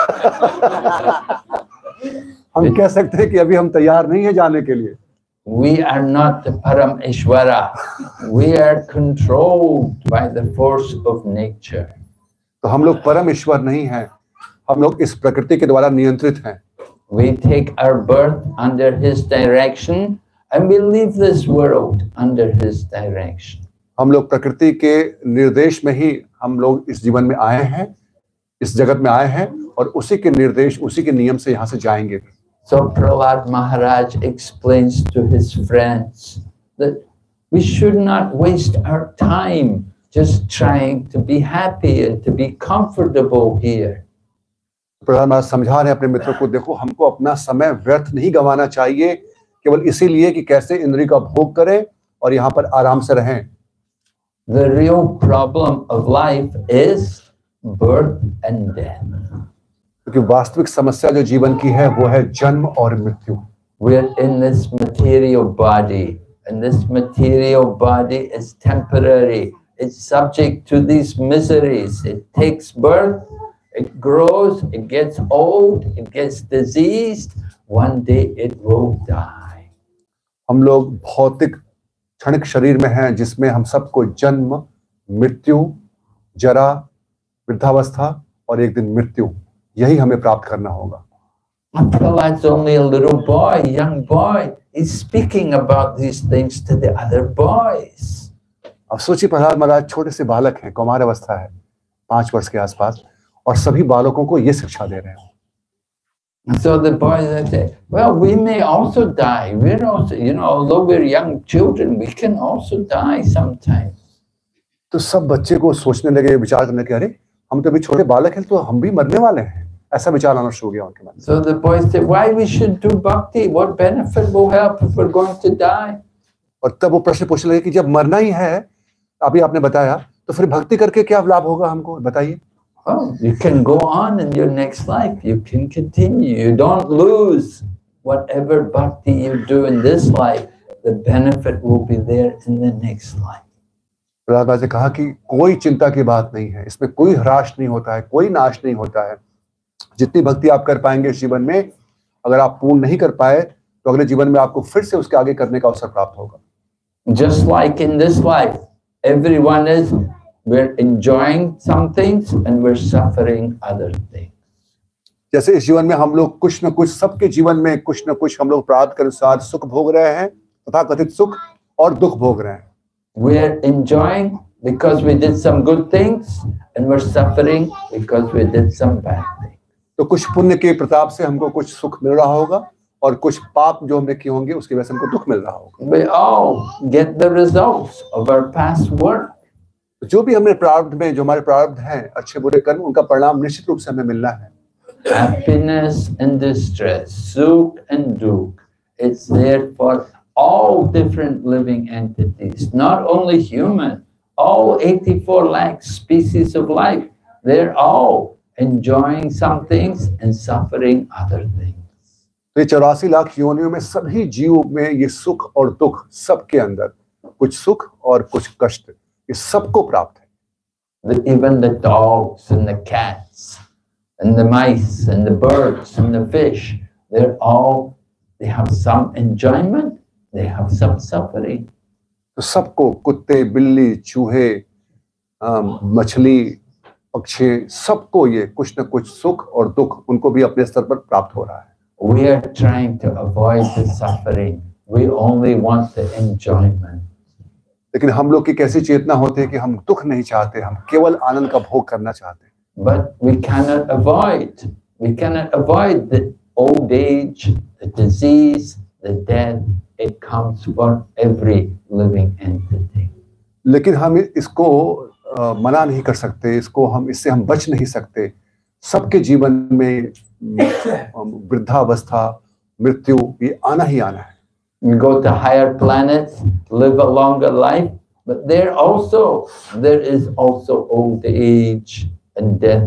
हम कह सकते हैं कि अभी हम तैयार नहीं है जाने के लिए. We are not the Parameshwara. We are controlled by the force of nature. तो हम लोग परम ईश्वर नहीं हैं. हम लोग इस प्रकृति के द्वारा नियंत्रित हैं. We take our birth under his direction And we leave this world under his direction. हम लोग प्रकृति के निर्देश में ही हम लोग इस जीवन में आए हैं, इस जगत में आए हैं और उसी के निर्देश, उसी के नियम से यहाँ से जाएंगे. So Prahlad Maharaj explains to his friends that we should not waste our time just trying to be happy and to be comfortable here. Prahlad महाराज समझा रहे हैं अपने मित्रों को, देखो हमको अपना समय व्यर्थ नहीं गंवाना चाहिए केवल इसीलिए कि कैसे इंद्रिय का भोग करें और यहाँ पर आराम से रहें. The real problem of life is birth and death. क्योंकि वास्तविक समस्या जो जीवन की है वो है जन्म और मृत्यु. We are in this material body, and this material body is temporary. It's subject to these miseries. It takes birth, it grows, it gets old, it gets diseased. One day it will die. हम लोग भौतिक क्षणिक शरीर में हैं जिसमें हम सबको जन्म, मृत्यु, जरा, वृद्धावस्था और एक दिन मृत्यु यही हमें प्राप्त करना होगा. Prahlad's only a little boy, young boy. He's speaking about these things to the other boys. अब सोचिए प्रहलाद महाराज छोटे से बालक हैं, कौमार अवस्था है, पांच वर्ष के आसपास, और सभी बालकों को ये शिक्षा दे रहे हैं. So the boys they say, well, we may also die. We're also, you know, although we're young children, we can also die sometimes. तो सब बच्चे को सोचने लगे, विचार करने लगे, अरे हम तो अभी छोटे बालक हैं, तो हम भी मरने वाले हैं. ऐसा विचार आना शुरू हो गया उनके मन में. So the boys say, why we should do bhakti? What benefit will help if we're going to die? और तब वो प्रश्न पूछने लगे कि जब मरना ही है, अभी आपने बताया, तो फिर भक्ति करके क्या लाभ होगा हमको, बताइए. Oh, you can go on in your next life. You can continue. You don't lose whatever bhakti you do in this life. The benefit will be there in the next life. Prahlad महाराज ने कहा कि कोई चिंता की बात नहीं है, इसमें कोई ह्रास नहीं होता है, कोई नाश नहीं होता है. जितनी भक्ति आप कर पाएंगे इस जीवन में, अगर आप पूर्ण नहीं कर पाए तो अगले जीवन में आपको फिर से उसके आगे करने का अवसर प्राप्त होगा. Just like in this life, everyone is, we're enjoying some things and we're suffering other things. जैसे इस जीवन में हम लोग कुछ न कुछ, सबके जीवन में कुछ न कुछ हम लोग प्रारब्ध के अनुसार सुख भोग रहे हैं, तथा कथित सुख और दुख भोग रहे हैं. We're enjoying because we did some good things and we're suffering because we did some bad things. तो कुछ पुण्य के प्रताप से हमको कुछ सुख मिल रहा होगा और कुछ पाप जो हमने किए होंगे उसकी वजह से हमको दुख मिल रहा होगा. We all get the results of our past work. जो भी हमने प्रारब्ध में, जो हमारे प्रारब्ध हैं, अच्छे बुरे कर्म, उनका परिणाम निश्चित रूप से हमें मिलना है. Happiness and distress, sukh and dukh, it's there for all different living entities, not only human, all eighty-four lakh species of life, they're all enjoying some things and suffering other things. तो ये चौरासी लाख योनियों में सभी जीव में ये सुख और दुख, सबके अंदर कुछ सुख और कुछ कष्ट, ये सबको प्राप्त है. The, even the dogs and the cats and the mice and the birds and the fish, they're all, they have some enjoyment, they have some suffering. तो सबको, कुत्ते, बिल्ली, चूहे, मछली, पक्षी, सबको ये कुछ न कुछ सुख और दुख उनको भी अपने स्तर पर प्राप्त हो रहा है. We are trying to avoid the suffering. We only want the enjoyment. लेकिन हम लोग की कैसी चेतना होती है कि हम दुख नहीं चाहते, हम केवल आनंद का भोग करना चाहते हैं. But we cannot avoid. We cannot avoid the old age, the disease, the death. It comes for every living entity. लेकिन हम इसको आ, मना नहीं कर सकते, इसको हम इससे हम बच नहीं सकते. सबके जीवन में वृद्धावस्था, मृत्यु ये आना ही आना है. You go to higher planets, live a longer life, but there also there is also old age and death.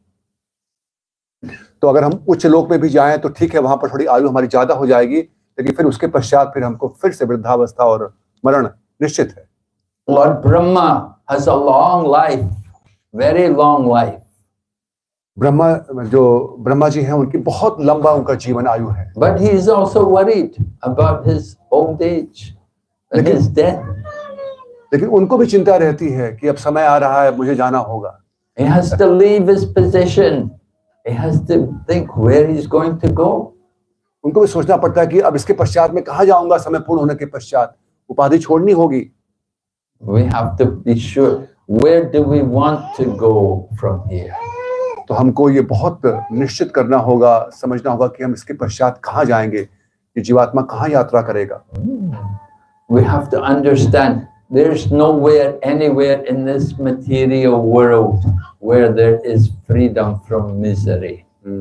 तो अगर हम उच्च लोक में भी जाएं तो ठीक है, वहां पर थोड़ी आयु हमारी ज्यादा हो जाएगी, लेकिन फिर उसके पश्चात फिर हमको फिर से वृद्धावस्था और मरण निश्चित है. Lord Brahma has a long life, very long life. Brahma, जो ब्रह्मा जी हैं, उनकी बहुत लंबा उनका जीवन आयु है. But he is also worried about his old age and his death. लेकिन उनको भी चिंता रहती है कि अब समय आ रहा है, मुझे जाना होगा. He has to leave his position. He has to think where he's going to go. उनको भी सोचना पड़ता है कि अब इसके पश्चात मैं कहाँ जाऊंगा, समय पूर्ण होने के पश्चात उपाधि छोड़नी होगी। We have to be sure, where do we want to go from here? तो हमको ये बहुत निश्चित करना होगा, समझना होगा कि हम इसके पश्चात कहाँ जाएंगे, ये जीवात्मा कहाँ यात्रा करेगा। We have to understand there's nowhere anywhere in this material world where there is freedom from misery.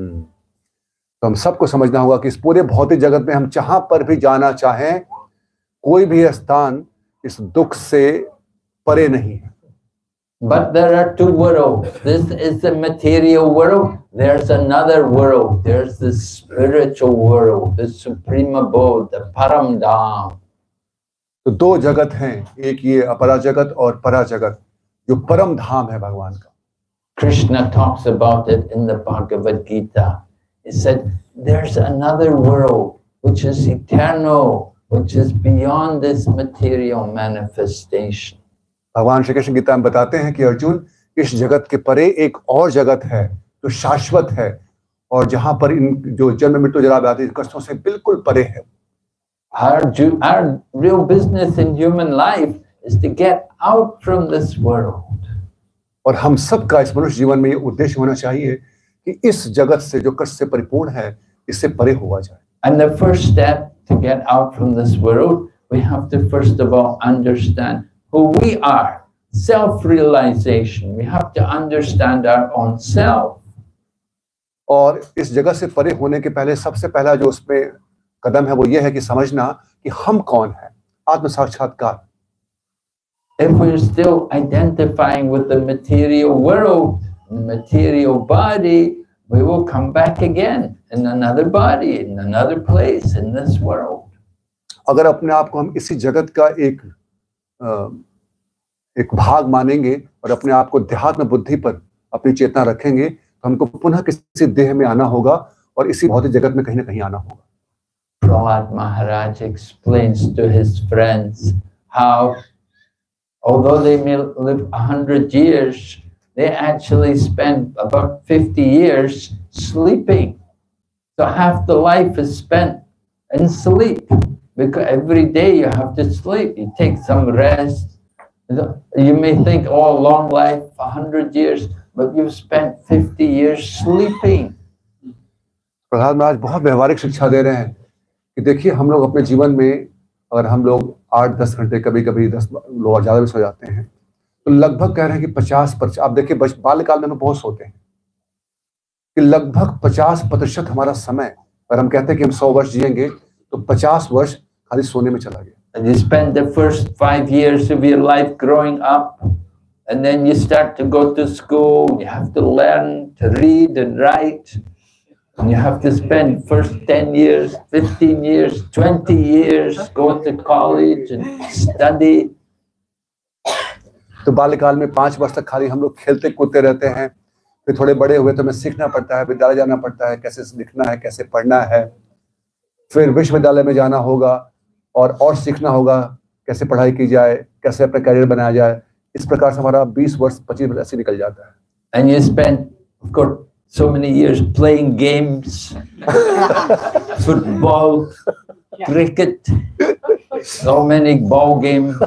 तो हम सबको समझना होगा कि इस पूरे भौतिक जगत में हम जहां पर भी जाना चाहें, कोई भी स्थान इस दुख से परे नहीं है। But there are two worlds. This is the material world. There's another world. There's the spiritual world, the supreme abode, the Param Dham. तो दो जगत हैं, एक ये अपरा जगत और परा जगत, जो परम धाम है भगवान का। Krishna talks about it in the Bhagavad Gita. He said, there's another world which is eternal, which is beyond this material manifestation. भगवान श्री कृष्ण गीता में बताते हैं कि अर्जुन, इस जगत के परे एक और जगत है जो शाश्वत है और जहां पर इन जो जन्म मृत्यु जरा व्याधि कष्टों से बिल्कुल परे है। Our, our real business in human life is to get out from this world. और हम सबका इस मनुष्य जीवन में ये उद्देश्य होना चाहिए कि इस जगत से जो कष्ट से परिपूर्ण है, इससे परे हुआ जाए। And the first step to get out from this world, we have to first of all understand who we are. Self-realization. We have to understand our own self. और इस जगत से परे होने के पहले सबसे पहला जो उसमें कदम है वो ये है कि समझना कि हम कौन हैं, आत्म साक्षात्कार। If we're still identifying with the material world, the material body, we will come back again in another body, in another place, in this world. अगर अपने आप को हम इसी जगत का एक एक भाग मानेंगे और अपने आप को देहात्म बुद्धि पर अपनी चेतना रखेंगे, तो हमको पुनः किसी देह में आना होगा और इसी भौतिक जगत में कहीं ना कहीं आना होगा। Prahlad Maharaj explains to his friends how, although they may live a hundred years, they actually spend about fifty years sleeping. So half the life is spent in sleep, because every day you have to sleep. You take some rest. You may think, oh, long life, a hundred years, but you've spent fifty years sleeping. Prahlad महाराज बहुत व्यवहारिक शिक्षा दे रहे हैं कि देखिए, हम लोग अपने जीवन में अगर हम लोग आठ दस घंटे, कभी कभी दस लोग ज्यादा भी सो जाते हैं, तो लगभग कह रहे हैं कि पचास प्रतिशत, आप देखिए बाल्यकाल में हम बहुत सोते हैं, कि लगभग पचास प्रतिशत हमारा समय, अगर हम कहते हैं कि हम सौ वर्ष जिएंगे, तो पचास वर्ष खाली सोने में चला गया। And you spend the first five years of your life growing up, and then you start to go to school. You have to learn to read and write. And you have to spend first ten years, fifteen years, twenty years going to college and study. तो बाल्यकाल में पांच वर्ष तक खाली हम लोग खेलते कूदते रहते हैं, फिर थोड़े बड़े हुए तो हमें सीखना पड़ता है, विद्यालय जाना पड़ता है, कैसे लिखना है, कैसे पढ़ना है, फिर विश्वविद्यालय में जाना होगा और और सीखना होगा कैसे पढ़ाई की जाए, कैसे अपना करियर बनाया जाए। इस प्रकार से हमारा बीस वर्ष पच्चीस वर्ष ऐसे निकल जाता है। And you spend, of course, so many years playing games, football, cricket, so many ball games.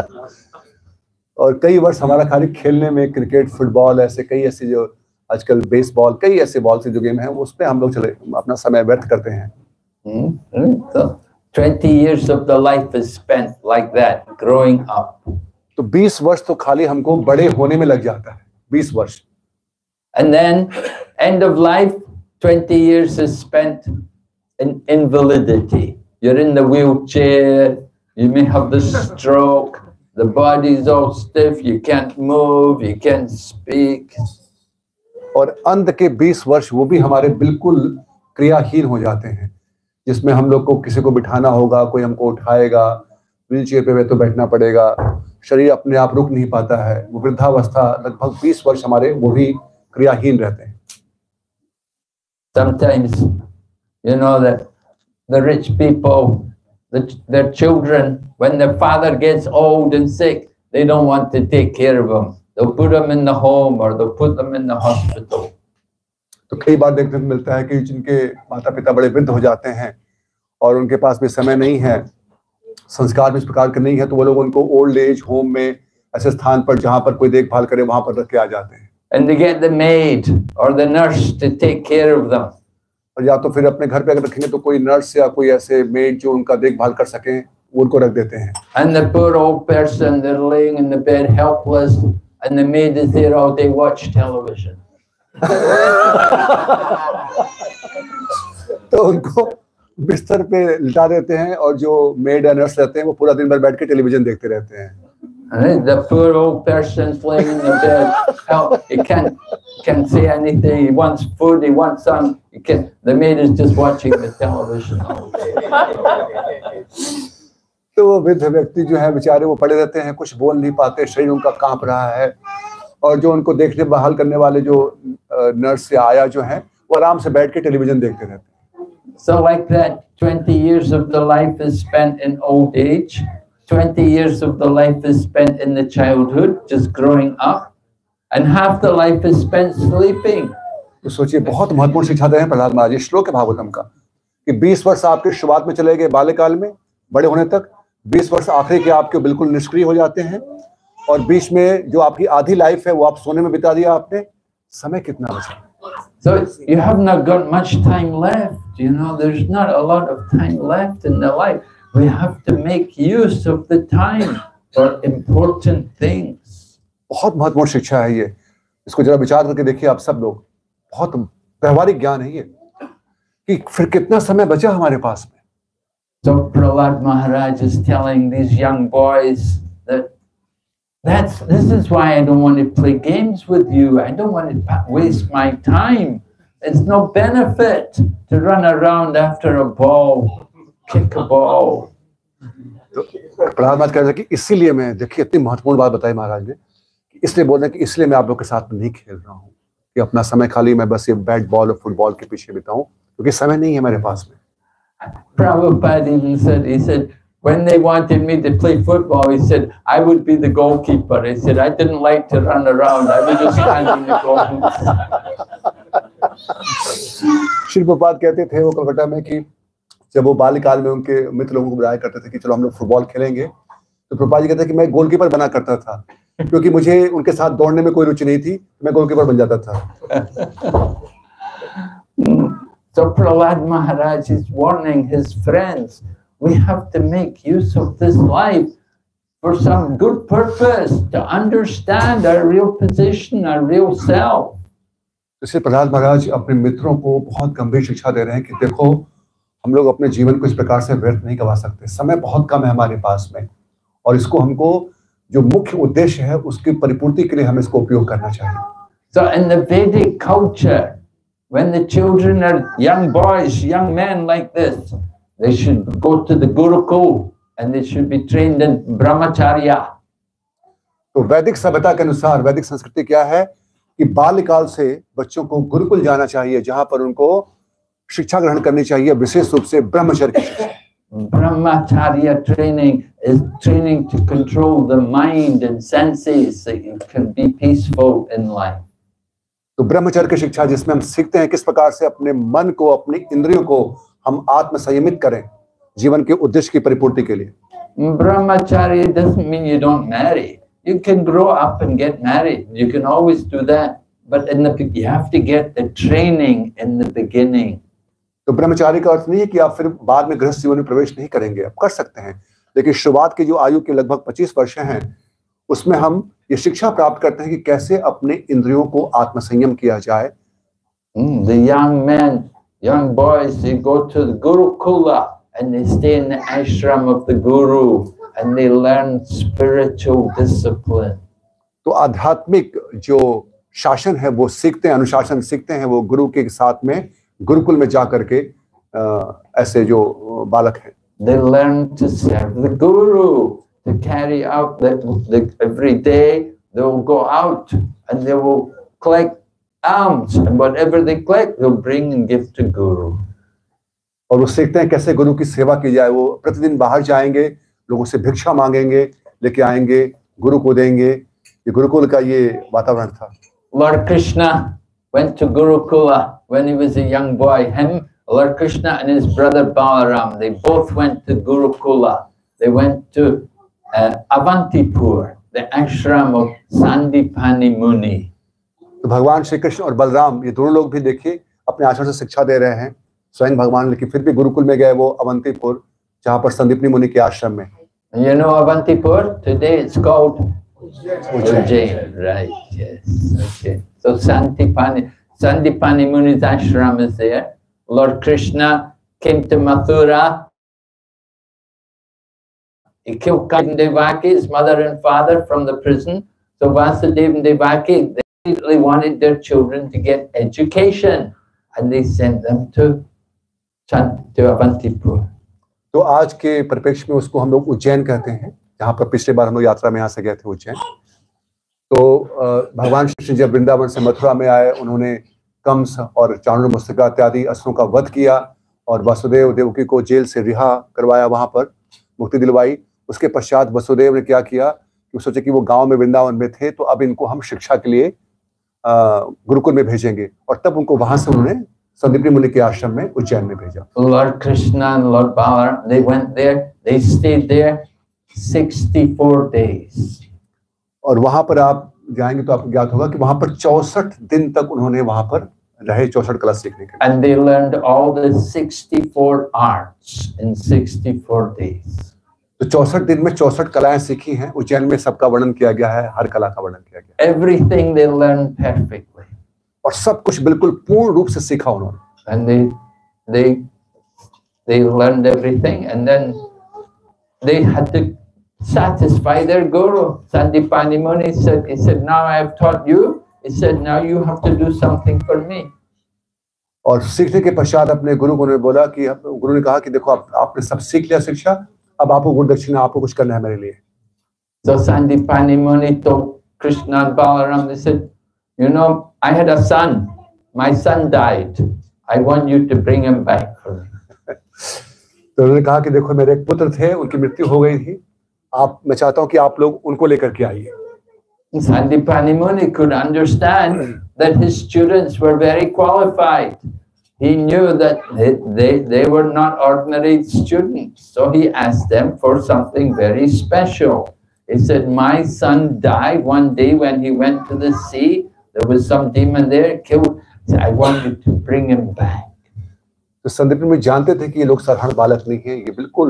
और कई वर्ष हमारा खाली खेलने में, क्रिकेट, फुटबॉल, ऐसे कई ऐसे जो आजकल बेसबॉल, कई ऐसे बॉल से जो गेम हैं, उस पे हम लोग चले अपना समय व्यर्थ करते हैं। So twenty years of the life is spent like that, growing up. तो बीस वर्ष तो खाली हमको बड़े होने में लग जाता है, बीस वर्ष। And then end of life, twenty years is spent in invalidity. You're in the wheelchair, you may have the stroke, the body is all stiff, you can't move, you can't speak. और अंत के बीस वर्ष वो भी हमारे बिल्कुल क्रियाहीन हो जाते हैं, जिसमें हम लोग को किसी को बिठाना होगा, कोई हमको उठाएगा, व्हील चेयर पे तो बैठना पड़ेगा, शरीर अपने आप रुक नहीं पाता है। वो वृद्धावस्था लगभग बीस वर्ष हमारे वो भी क्रियाहीन रहते हैं। Sometimes, you know, that the rich people, the, their children, when their father gets old and sick, they don't want to take care of them. They'll put them in the home or they'll put them in the hospital. तो कई बार देखने को मिलता है कि जिनके माता पिता बड़े वृद्ध हो जाते हैं, और उनके पास भी समय नहीं है, संस्कार भी इस प्रकार के नहीं है, तो वो लोग उनको ओल्ड एज होम में, ऐसे स्थान पर जहाँ पर कोई देखभाल करे वहां पर रख के आ जाते हैं। And they get the maid or the nurse to take care of them. और या तो फिर अपने घर पे अगर रखेंगे तो कोई नर्स या कोई ऐसे मेड जो उनका देखभाल कर सके उनको रख देते हैं। And the poor old person, they're laying in the bed helpless, and the maid is there all day watch television. तो उनको बिस्तर पे लिटा देते हैं और जो मेड या नर्स रहते हैं वो पूरा दिन भर बैठ के टेलीविजन देखते रहते हैं। And the poor old person's laying in the bed, help, he can't, can't say anything, he wants food, he wants some, he can, the maid is just watching the television all day. तो वो वृद्ध व्यक्ति जो है बेचारे वो पड़े रहते हैं, कुछ बोल नहीं पाते, शरीर उनका कांप रहा है, और जो उनको देखने बहाल करने वाले जो नर्स या आया जो है वो आराम से बैठ के टेलीविजन देखते रहते हैं। So like that, twenty years of the life is spent in old age, twenty years of the life is spent in the childhood, just growing up, and half the life is spent sleeping. तो सोचिए, बहुत महत्वपूर्ण शिक्षा दे रहे हैं प्रहलाद महाराज इस श्लोक है भागवतम का, कि बीस वर्ष आपके शुरुआत में चले गए बाल्यकाल में, बड़े होने तक, बीस वर्ष आखिरी के आपके बिल्कुल निष्क्रिय हो जाते हैं, और बीच में जो आपकी आधी लाइफ है वो आप सोने में बिता दिया आपने, समय कितना बचा? So you have not got much time left, you know, there's not a lot of time left in the life. We have to make use of the time for important things. बहुत महत्वपूर्ण शिक्षा है ये, इसको जरा विचार करके देखिए आप सब लोग, बहुत व्यवहारिक ज्ञान है ये, कि फिर कितना समय बचा हमारे पास में। So Prahlad Maharaj is telling these young boys that that's this is why I don't want to play games with you. I don't want to waste my time. It's no benefit to run around after a ball, kick a ball. तो प्रहलाद महाराज कह रहे हैं कि इसीलिए मैं, देखिए इतनी महत्वपूर्ण बात बताई महाराज ने, कि इसलिए बोल रहे हैं कि इसलिए मैं आप लोग के साथ नहीं खेल रहा हूँ कि अपना समय खाली मैं बस ये बैट बॉल और फुटबॉल के पीछे बिताऊं, क्योंकि समय नहीं है मेरे पास में। Prabhupada even said, he said, when they wanted me to play football, he said, I would be the goalkeeper. He said, I didn't like to run around. I would just stand in the goal. Shri Prabhupada कहते थे वो कलकत्ता में कि जब वो बाल्यकाल में उनके मित्र लोगों को बुलाया करते थे कि चलो हम लोग फुटबॉल खेलेंगे, तो प्रभुपाद जी कहते हैं कि मैं गोलकीपर बना करता था, क्योंकि मुझे उनके साथ दौड़ने में कोई रुचि नहीं थी, मैं गोलकीपर बन जाता था। So Prahlad Maharaj is warning his friends, we have to make use of this life for some good purpose, to understand our real position, our real self. इसलिए प्रहलाद महाराज अपने मित्रों को बहुत गंभीर शिक्षा दे रहे हैं कि देखो, हम लोग अपने जीवन को इस प्रकार से व्यर्थ नहीं गवा सकते, समय बहुत कम है हमारे पास में, और इसको हमको जो मुख्य उद्देश्य है उसकी परिपूर्ति के लिए हमें इसको उपयोग करना चाहिए। So in the Vedic culture, when the children are young boys, young men like this, they should go to the Gurukul and they should be trained in brahmacharya. तो वैदिक सभ्यता के अनुसार, वैदिक संस्कृति क्या है कि बाल्यकाल से बच्चों को गुरुकुल जाना चाहिए, जहां पर उनको शिक्षा ग्रहण करनी चाहिए, विशेष रूप से ब्रह्मचर्य की शिक्षा। Brahmacharya training is training to control the mind and senses so you can be peaceful in life. तो ब्रह्मचर्य की शिक्षा जिसमें हम सीखते हैं किस प्रकार से अपने मन को, अपनी इंद्रियों को हम आत्म संयमित करें जीवन के उद्देश्य की परिपूर्ति के लिए। Brahmacharya doesn't mean you don't marry. You can grow up and get married. You can always do that. But in the you have to get the training in the beginning. तो ब्रह्मचारी का अर्थ नहीं है कि आप फिर बाद में गृहस्थ जीवन में प्रवेश नहीं करेंगे, आप कर सकते हैं, लेकिन शुरुआत की जो आयु के लगभग पच्चीस वर्ष हैं उसमें हम ये शिक्षा प्राप्त करते हैं कि कैसे अपने इंद्रियों को आत्मसंयम किया जाए। Mm, the young men, young boys, they go to the Gurukula and they stay in the ashram of the Guru and they learn spiritual discipline. तो आध्यात्मिक जो शासन है वो सीखते हैं, अनुशासन सीखते हैं वो गुरु के साथ में गुरुकुल में जा करके ऐसे जो बालक हैं। They learn to serve the Guru, to carry out the, the every day they will go out and they will collect alms, and whatever they collect they'll bring and give to Guru. और वो सीखते हैं कैसे गुरु की सेवा की जाए। वो प्रतिदिन बाहर जाएंगे, लोगों से भिक्षा मांगेंगे, लेके आएंगे, गुरु को देंगे। ये गुरुकुल का ये वातावरण था। Lord Krishna went to Gurukula when he was a young boy. Him, Lord Krishna and his brother Balaram, they both went to Gurukula. They went to uh, Avantipur, the ashram of Sandipani Muni. तो भगवान श्री कृष्ण और बलराम ये दोनों लोग भी देखिए अपने आश्रम से शिक्षा दे रहे हैं स्वयं भगवान, लेकिन फिर भी गुरुकुल में गए वो अवंतीपुर, जहाँ पर संदीपनी मुनि के आश्रम में. You know Avantipur? Today it's called Ujjain, right? Yes. Okay. So Sandipani, Sandipani Muni's ashram is there. Lord Krishna came to Mathura. He killed Devaki, his mother and father, from the prison. So Vasudeva and Devaki, they really wanted their children to get education, and they sent them to to Avantipur. तो आज के परिप्रेक्ष्य में उसको हम लोग उज्जैन कहते हैं, जहाँ पर पिछले बार हम लोग यात्रा में यहाँ से गए थे उज्जैन. तो भगवान श्री कृष्ण जब वृंदावन से मथुरा में आए, उन्होंने कंस और चाणूरमस्तका इत्यादि असुरों का वध किया और वसुदेव देवकी को जेल से रिहा करवाया, वहां पर मुक्ति दिलवाई. उसके पश्चात वसुदेव ने क्या किया कि सोचे कि वो गांव में वृंदावन में थे, तो अब इनको हम शिक्षा के लिए गुरुकुल में भेजेंगे, और तब उनको वहां से उन्होंने संदीपनी मुनि के आश्रम में उज्जैन में भेजा. Lord Krishna and Lord Balaram, they went there, they stayed there sixty-four days. और वहां पर आप जाएंगे तो आपको ज्ञात होगा कि वहां पर चौसठ दिन तक उन्होंने वहां पर रहे, चौसठ कला सीखने के लिए. And they learned all the sixty-four arts in sixty-four days. तो चौसठ दिन में चौसठ कलाएं सीखी हैं. उज्जैन में सबका वर्णन किया गया है, हर कला का वर्णन किया गया है. Everything they learned perfectly. और सब कुछ बिल्कुल पूर्ण रूप से सीखा उन्होंने. And they they they learned everything, and then they had to satisfy their guru. Sandipani Muni said, he said, now I have taught you. He said, now you have to do something for me. और सीखने के पश्चात अपने गुरु को ने बोला कि गुरु ने कहा कि देखो आप आपने सब सीख लिया शिक्षा, अब आपको गुरु दक्षिणा, आपको कुछ करना है मेरे लिए. So Sandipani Muni told Krishna and Balaram, they said, you know, I had a son. My son died. I want you to bring him back for me. तो उन्होंने कहा कि देखो मेरे एक पुत्र थे, उनकी मृत्यु हो गई थी, आप मैं चाहता हूं कि आप लोग उनको लेकर के आइए. Sandipani Muni could understand that his students were very qualified. He knew that they, they, they were not ordinary students. So he asked them for something very special. He said, my son died one day when he went to the sea. There was some demon there, killed. He said, I want you to bring him back. तो संदीप में जानते थे कि ये लोग साधारण बालक नहीं है, ये बिल्कुल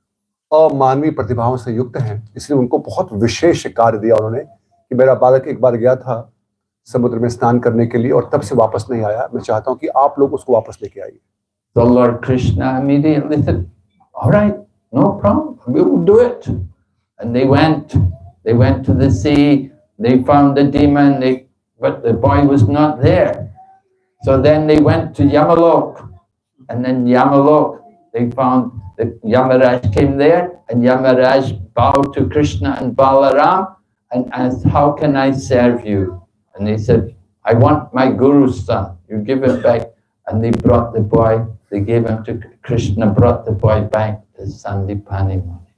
अमानवीय प्रतिभाओं से युक्त हैं, इसलिए उनको बहुत विशेष कार्य दिया उन्होंने कि मेरा बालक एक बार गया था समुद्र में स्नान करने के लिए और तब से वापस नहीं आया, मैं चाहता हूं कि आप लोग उसको वापस लेके आइए. So Lord Krishna immediately said, all right, no problem, we will do it. And they went, they went to the sea, they found the demon, they, but the boy was not there. So then they went to Yamalok, and then Yamalok, they found that Yamaraj came there, and Yamaraj bowed to Krishna and Balaram and asked, how can I serve you? And they said, I want my guru's son, you give him back. And they brought the boy, they gave him to Krishna, brought the boy back to Sandipani Muni.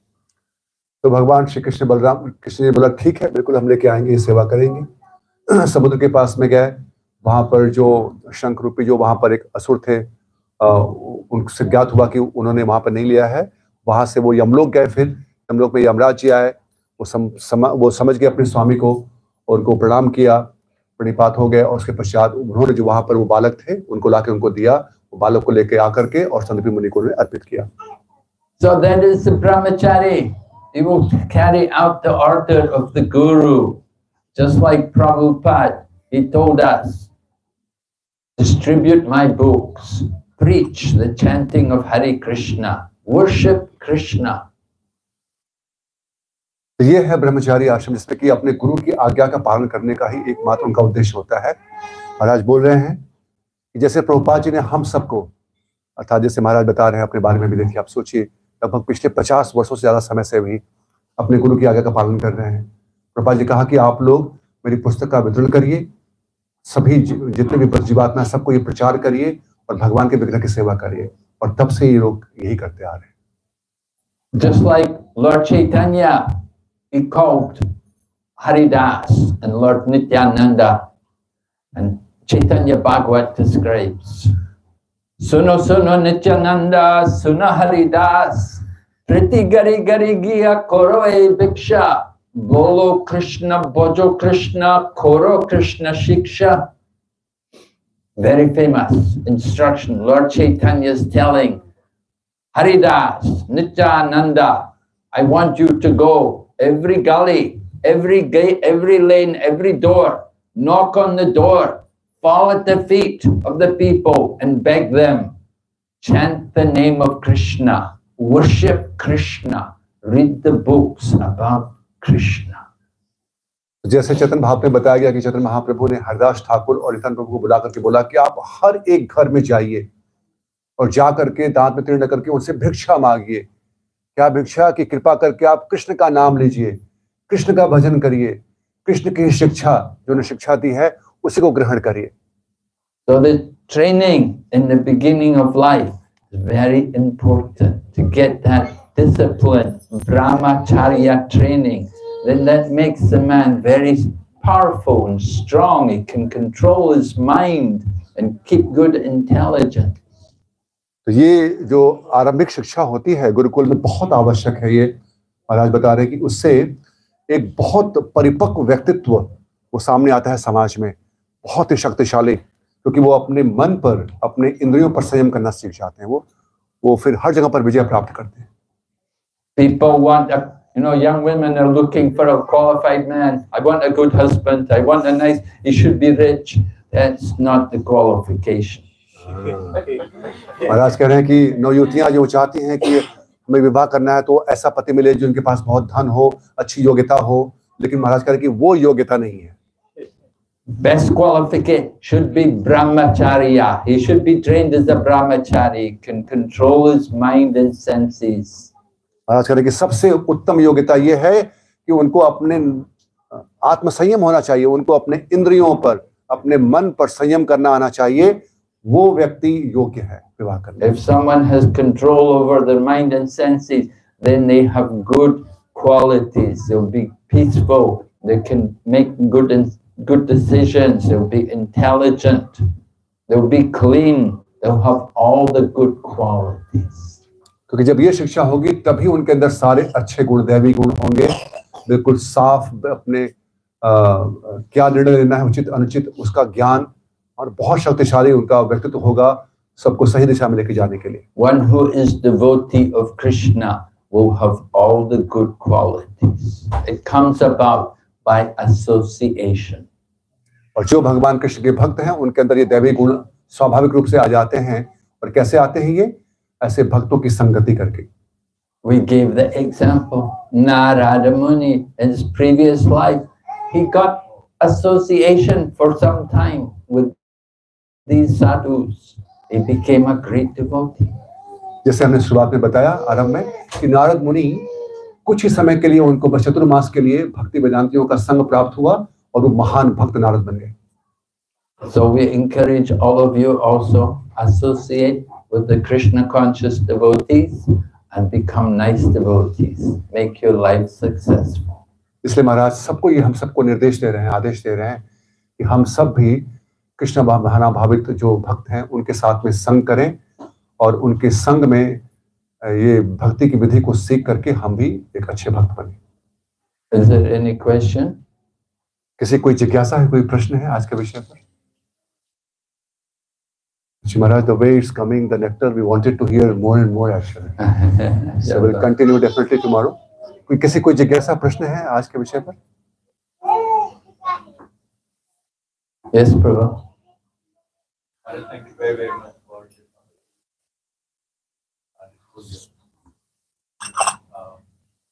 तो भगवान श्री कृष्ण बलराम कृष्ण ने बोला ठीक है, बिल्कुल हम लेके आएंगे, सेवा करेंगे. समुद्र के पास में गए, वहां पर जो शंख रूपी जो वहां पर एक असुर थे, उनसे ज्ञात हुआ कि उन्होंने वहां पर नहीं लिया है. वहां से वो यमलोक गए, फिर यमलोक में यमराज जी आए, वो सम, सम, वो समझ गए अपने स्वामी को और उनको प्रणाम किया, प्रणिपात हो गए. और उसके पश्चात उन्होंने जो वहां पर वो बालक थे उनको लाके उनको दिया, वो बालक को लेके आकर के और संदीपनी मुनि को अर्पित किया. So that is the brahmachari. He will carry out the order of the guru, just like Prabhupada. He told us, distribute my books, preach the chanting of Hare Krishna, worship Krishna. ये है ब्रह्मचारी आश्रम, जिसमें कि अपने गुरु की आज्ञा का पालन करने का ही एकमात्र उनका उद्देश्य होता है. महाराज बोल रहे हैं कि जैसे प्रभुपाद जी ने हम सबको, अर्थात जैसे महाराज बता रहे हैं अपने बारे में भी, देखिए आप सोचिए लगभग पिछले पचास वर्षों से ज्यादा समय से भी अपने गुरु की आज्ञा का पालन कर रहे हैं. प्रभुपाद जी कहा कि आप लोग मेरी पुस्तक का वितरण करिए, सभी जितने भी जीवात्मा सबको ये प्रचार करिए और भगवान के विग्रह की सेवा करिए. और तब से ये लोग यही करते आ रहे हैं. Just like Lord Chaitanya, he called Haridas and Lord Nityananda, and Chaitanya Bhagavat describes, Suno suno Nityananda, Suno Haridas, Priti Gari Gari Giya Koroe Bhiksha, Bolo Krishna, Bojo Krishna, Koro Krishna Shiksha. Very famous instruction. Lord Chaitanya is telling Haridas, Nityananda, I want you to go every gully, every gate, every lane, every door, knock on the door, fall at the feet of the people and beg them, chant the name of Krishna, worship Krishna, read the books about Krishna. जैसे चेतन भाव में बताया गया कि चेतन महाप्रभु ने हरदास ठाकुर और नित्यानंद प्रभु को बुला करके बोला कि आप हर एक घर में जाइए और जा करके दांत में तीर्ण करके उनसे भिक्षा मांगिए। क्या भिक्षा? की कृपा करके आप कृष्ण का नाम लीजिए, कृष्ण का भजन करिए, कृष्ण की शिक्षा जो उन्हें शिक्षा दी है उसी को ग्रहण करिए। So the training in the beginning of life is very important to get that discipline, brahmacharya training. Then that makes the man very powerful and strong. He can control his mind and keep good intelligence. तो ये जो आरंभिक शिक्षा होती है गुरुकुल में बहुत आवश्यक है। ये महाराज बता रहे हैं कि उससे एक बहुत परिपक्व व्यक्तित्व वो सामने आता है समाज में, बहुत ही शक्तिशाली, क्योंकि वो अपने मन पर, अपने इंद्रियों पर संयम करना सीख जाते हैं। वो वो फिर हर जगह पर विजय प्राप्त करते हैं। People want a, you know, young women are looking for a qualified man. I want a good husband. I want a nice, he should be rich. That's not the qualification. महाराज कह रहे हैं कि नवयुवतियां जो चाहती हैं कि हमें विवाह करना है तो ऐसा पति मिले जो उनके पास बहुत धन हो, अच्छी योग्यता हो, लेकिन महाराज कह रहे हैं कि वो योग्यता नहीं है। Best qualification should be brahmacharya. He should be trained as a brahmachari. He can control his mind and senses. महाराज कह रहे हैं कि सबसे उत्तम योग्यता ये है कि उनको अपने आत्म संयम होना चाहिए, उनको अपने इंद्रियों पर, अपने मन पर संयम करना आना चाहिए। वो व्यक्ति योग्य है विवाह करने। If someone has control over their mind and senses, then they have good qualities. They'll be peaceful. They can make good and good decisions. They'll be intelligent. They'll be clean. They'll have all the good qualities. क्योंकि जब ये शिक्षा होगी तभी उनके अंदर सारे अच्छे गुण, दैवी गुण होंगे, बिल्कुल साफ, अपने आ, क्या निर्णय लेना है उचित अनुचित उसका ज्ञान, और बहुत शक्तिशाली उनका व्यक्तित्व होगा सबको सही दिशा में लेके जाने के लिए। One who is devotee of Krishna will have all the good qualities. It comes about by association. और जो भगवान कृष्ण के भक्त हैं उनके अंदर ये दैवी गुण स्वाभाविक रूप से आ जाते हैं। और कैसे आते हैं ये? ऐसे भक्तों की संगति करके। We gave the example. Narada Muni in his previous life, he got association for some time with these sadhus. He became a great devotee. जैसे हमने शुरुआत में बताया आरंभ में कि नारद मुनि कुछ ही समय के लिए, उनको बस चतुर्मास के लिए भक्ति वेदांतियों का संग प्राप्त हुआ और वो महान भक्त नारद बन गए। So we encourage all of you also associate with the Krishna conscious devotees and become nice devotees. Make your life successful. इसलिए महाराज सबको ये हम सबको निर्देश दे रहे हैं, आदेश दे रहे हैं कि हम सब भी कृष्ण भावना भावित जो भक्त हैं उनके साथ में संग करें और उनके संग में ये भक्ति की विधि को सीख करके हम भी एक अच्छे भक्त बने। Is there any question? किसी कोई जिज्ञासा है, कोई प्रश्न है आज के विषय पर? Maharaj, the way it's coming, the nectar, we wanted to hear more and more actually. So we'll continue definitely tomorrow. कोई किसी कोई जिज्ञासा प्रश्न है आज के विषय पर? Yes, Prabhu. Thank you very, very much for this. Um,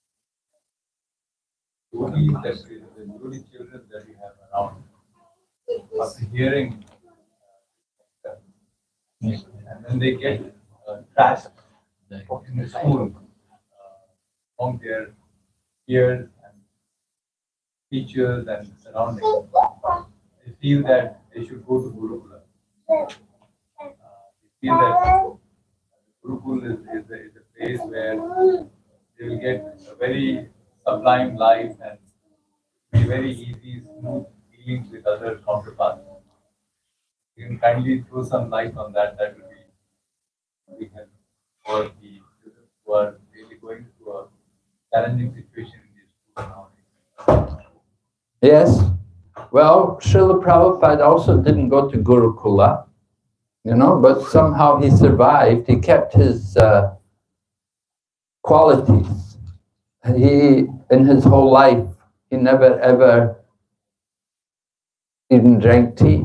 devotees that we, the devotee children that we have around, after hearing, uh, and then they get uh, trapped in the school uh, among their peers and teachers and surroundings. They feel that they should go to Gurukula. Uh, they feel that Gurukul is, is, a, is a place where they will get a very sublime life and be very easy, smooth dealings with other counterparts. You can kindly throw some light on that, that would be we help for the students who are really going through a challenging situation in this school now. Yes. Well, Srila Prabhupada also didn't go to Gurukula, you know, but somehow he survived. He kept his uh, qualities. He, in his whole life, he never ever even drank tea.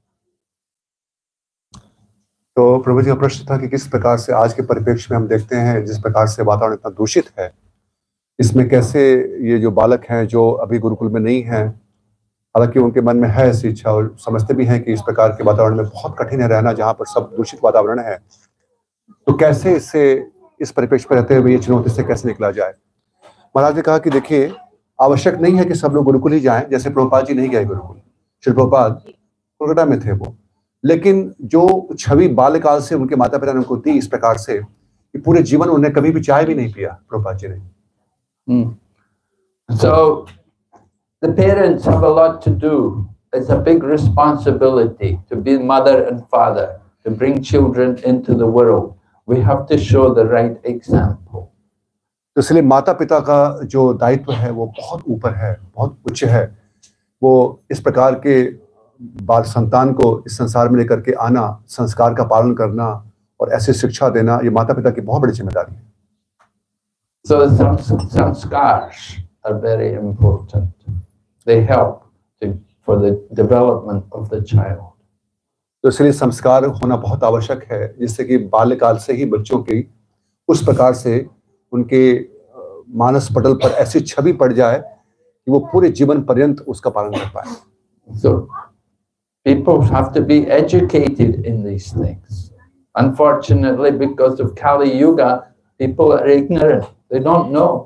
तो प्रभु जी का प्रश्न था कि किस प्रकार से आज के परिप्रेक्ष्य में हम देखते हैं जिस प्रकार से वातावरण इतना दूषित है, इसमें कैसे ये जो बालक हैं जो अभी गुरुकुल में नहीं हैं, हालांकि उनके मन में है ऐसी इच्छा और समझते भी हैं कि इस प्रकार के वातावरण में बहुत कठिन है रहना जहाँ पर सब दूषित वातावरण है, तो कैसे इससे इस परिप्रेक्ष्य में रहते हुए ये चुनौती से कैसे निकला जाए। महाराज ने कहा कि देखिए, आवश्यक नहीं है कि सब लोग गुरुकुल ही जाएं, जैसे प्रभुपाद जी नहीं गए गुरुकुल, श्री प्रभुपाद कोलकाता में थे वो, लेकिन जो छवि बाल्यकाल से उनके माता पिता ने उनको दी इस प्रकार से कि पूरे जीवन उन्हें कभी भी चाय भी नहीं पिया प्रभुपाद जी ने। Hmm. So the parents have a lot to do. It's a big responsibility to be mother and father, to bring children into the world. We have to show the right example. तो इसलिए माता पिता का जो दायित्व है वो बहुत ऊपर है, बहुत उच्च है। वो इस प्रकार के बाल संतान को इस संसार में लेकर के आना, संस्कार का पालन करना और ऐसी शिक्षा देना, ये माता पिता की बहुत बड़ी जिम्मेदारी है। So some sanskars are very important. They help to, for the development of the child. तो इसलिए संस्कार होना बहुत आवश्यक है, जिससे कि बाल्यकाल से ही बच्चों की उस प्रकार से उनके मानस पटल पर ऐसी छवि पड़ जाए कि वो पूरे जीवन पर्यंत उसका पालन कर पाए। So people have to be educated in these things. Unfortunately, because of Kali Yuga, people are ignorant. They don't know.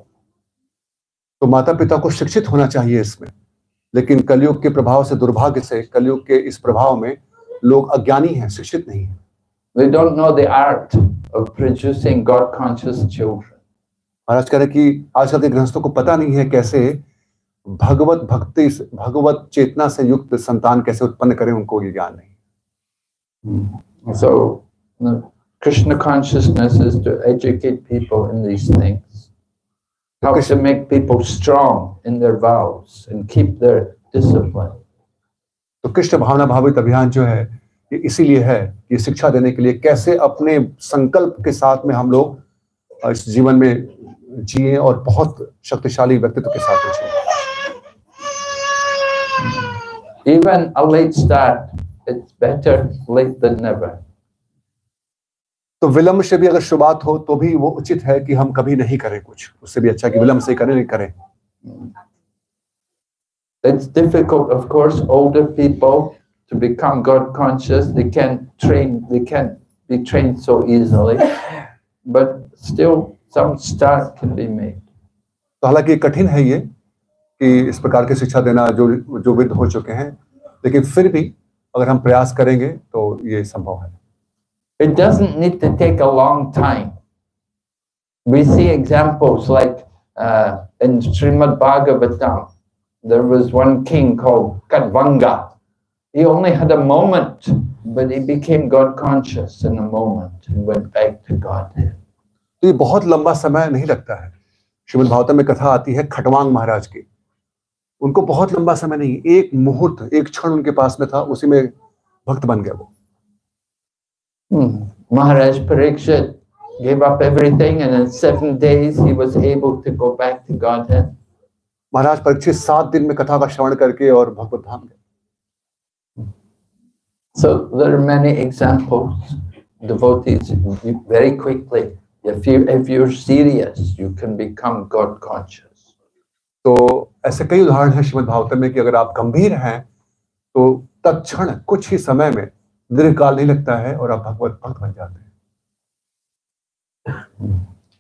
तो माता पिता को शिक्षित होना चाहिए इसमें, लेकिन कलयुग के प्रभाव से, दुर्भाग्य से कलयुग के इस प्रभाव में लोग अज्ञानी हैं, शिक्षित नहीं हैं। They don't know the art of producing God-conscious children. महाराज कह रहे कि आजकल के गृहस्थों को पता नहीं है कैसे भगवत भक्ति, भगवत चेतना से युक्त संतान कैसे उत्पन्न करें, उनको ये ज्ञान नहीं। So the Krishna consciousness is to educate people in these things, how to make people strong in their vows and keep their discipline. तो कृष्ण भावना भावित अभियान जो है ये इसीलिए है, ये शिक्षा देने के लिए कैसे अपने संकल्प के साथ में हम लोग इस जीवन में जिए और बहुत शक्तिशाली व्यक्तित्व के साथ जिए। Even a late start, it's better late than never. तो विलंब से भी अगर शुरुआत हो तो भी वो उचित है कि हम कभी नहीं करें कुछ, उससे भी अच्छा कि विलंब से करें नहीं करें। It's difficult, of course, older people to become God conscious. They can't train, they can't be trained so easily, but still some start can be made. तो हालांकि कठिन है ये कि इस प्रकार की शिक्षा देना जो जो विद्ध हो चुके हैं, लेकिन फिर भी अगर हम प्रयास करेंगे तो ये संभव है। It doesn't need to take a long time. We see examples like uh, in Srimad Bhagavatam, there was one king called Kadvanga. He only had a moment, but he became God conscious in a moment and went back to Godhead. तो ये बहुत लंबा समय नहीं लगता है। श्रीमद् भागवतम में कथा आती है खटवांग महाराज की, उनको बहुत लंबा समय नहीं, एक मुहूर्त, एक क्षण उनके पास में था, उसी में भक्त बन गए वो। Hmm. Maharaj Parikshit gave up everything and in seven days he was able to go back to Godhead. महाराज परीक्षित सात दिन में कथा का श्रवण करके और भगवत धाम गए। So there are many examples. Devotees, you, very quickly, if you if you're serious, you can become God conscious. तो ऐसे कई उदाहरण हैं श्रीमद् भागवतम में कि अगर आप गंभीर हैं तो तत्क्षण कुछ ही समय में, दीर्घ काल नहीं लगता है और आप भगवत भक्त बन जाते हैं।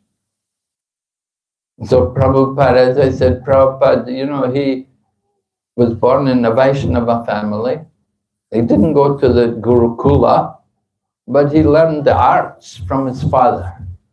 So Prabhupada, as I said, Prabhupada, you know, he was born in a Vaishnava family. He didn't go to the Gurukula, but he learned the arts from his father.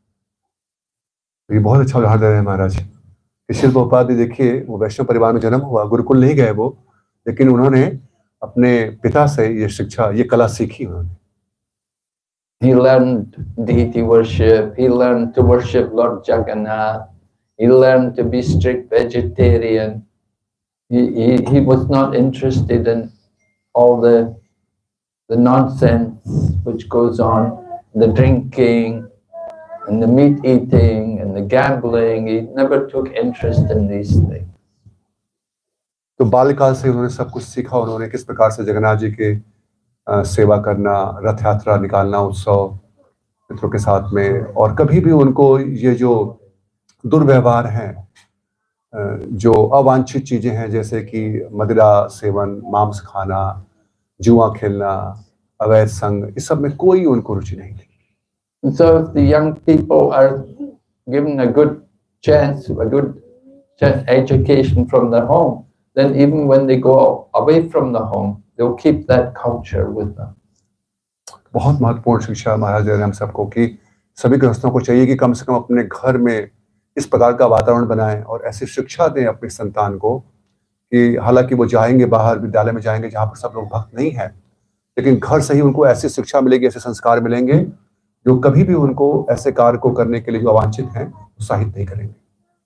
ये बहुत अच्छा उदाहरण दे रहे हैं महाराज कि श्री प्रभुपाद जी, देखिए वो वैष्णव परिवार में जन्म हुआ, गुरुकुल नहीं गए वो, लेकिन उन्होंने अपने पिता से ये शिक्षा, ये कला सीखी उन्होंने। He learned deity worship. He learned to worship Lord Jagannath. He learned to be strict vegetarian. He, he, he was not interested in all the, the nonsense which goes on, the drinking and the meat eating and the gambling. He never took interest in these things. तो बाल्यकाल से उन्होंने सब कुछ सीखा, उन्होंने किस प्रकार से जगन्नाथ जी के आ, सेवा करना, रथ यात्रा निकालना, उत्सव मित्रों के साथ में, और कभी भी उनको ये जो दुर्व्यवहार हैं, जो अवांछित चीजें हैं जैसे कि मदिरा सेवन, मांस खाना, जुआ खेलना, अवैध संग, इस सब में कोई उनको रुचि नहीं थी. So if the young people are given a good chance, a good education from their home, then even when they go away from the home, they'll keep that culture with them. बहुत महत्वपूर्ण शिक्षा महाराज दे रहे हैं हम सबको कि सभी गृहस्थों को चाहिए कि कम से कम अपने घर में इस प्रकार का वातावरण बनाएं और ऐसी शिक्षा दें अपने संतान को कि हालांकि वो जाएंगे बाहर, विद्यालय में जाएंगे जहाँ पर सब लोग भक्त नहीं है, लेकिन घर से ही उनको ऐसी शिक्षा मिलेगी, ऐसे संस्कार मिलेंगे जो कभी भी उनको ऐसे कार्य को करने के लिए जो अवांछित हैं उत्साहित नहीं करेंगे.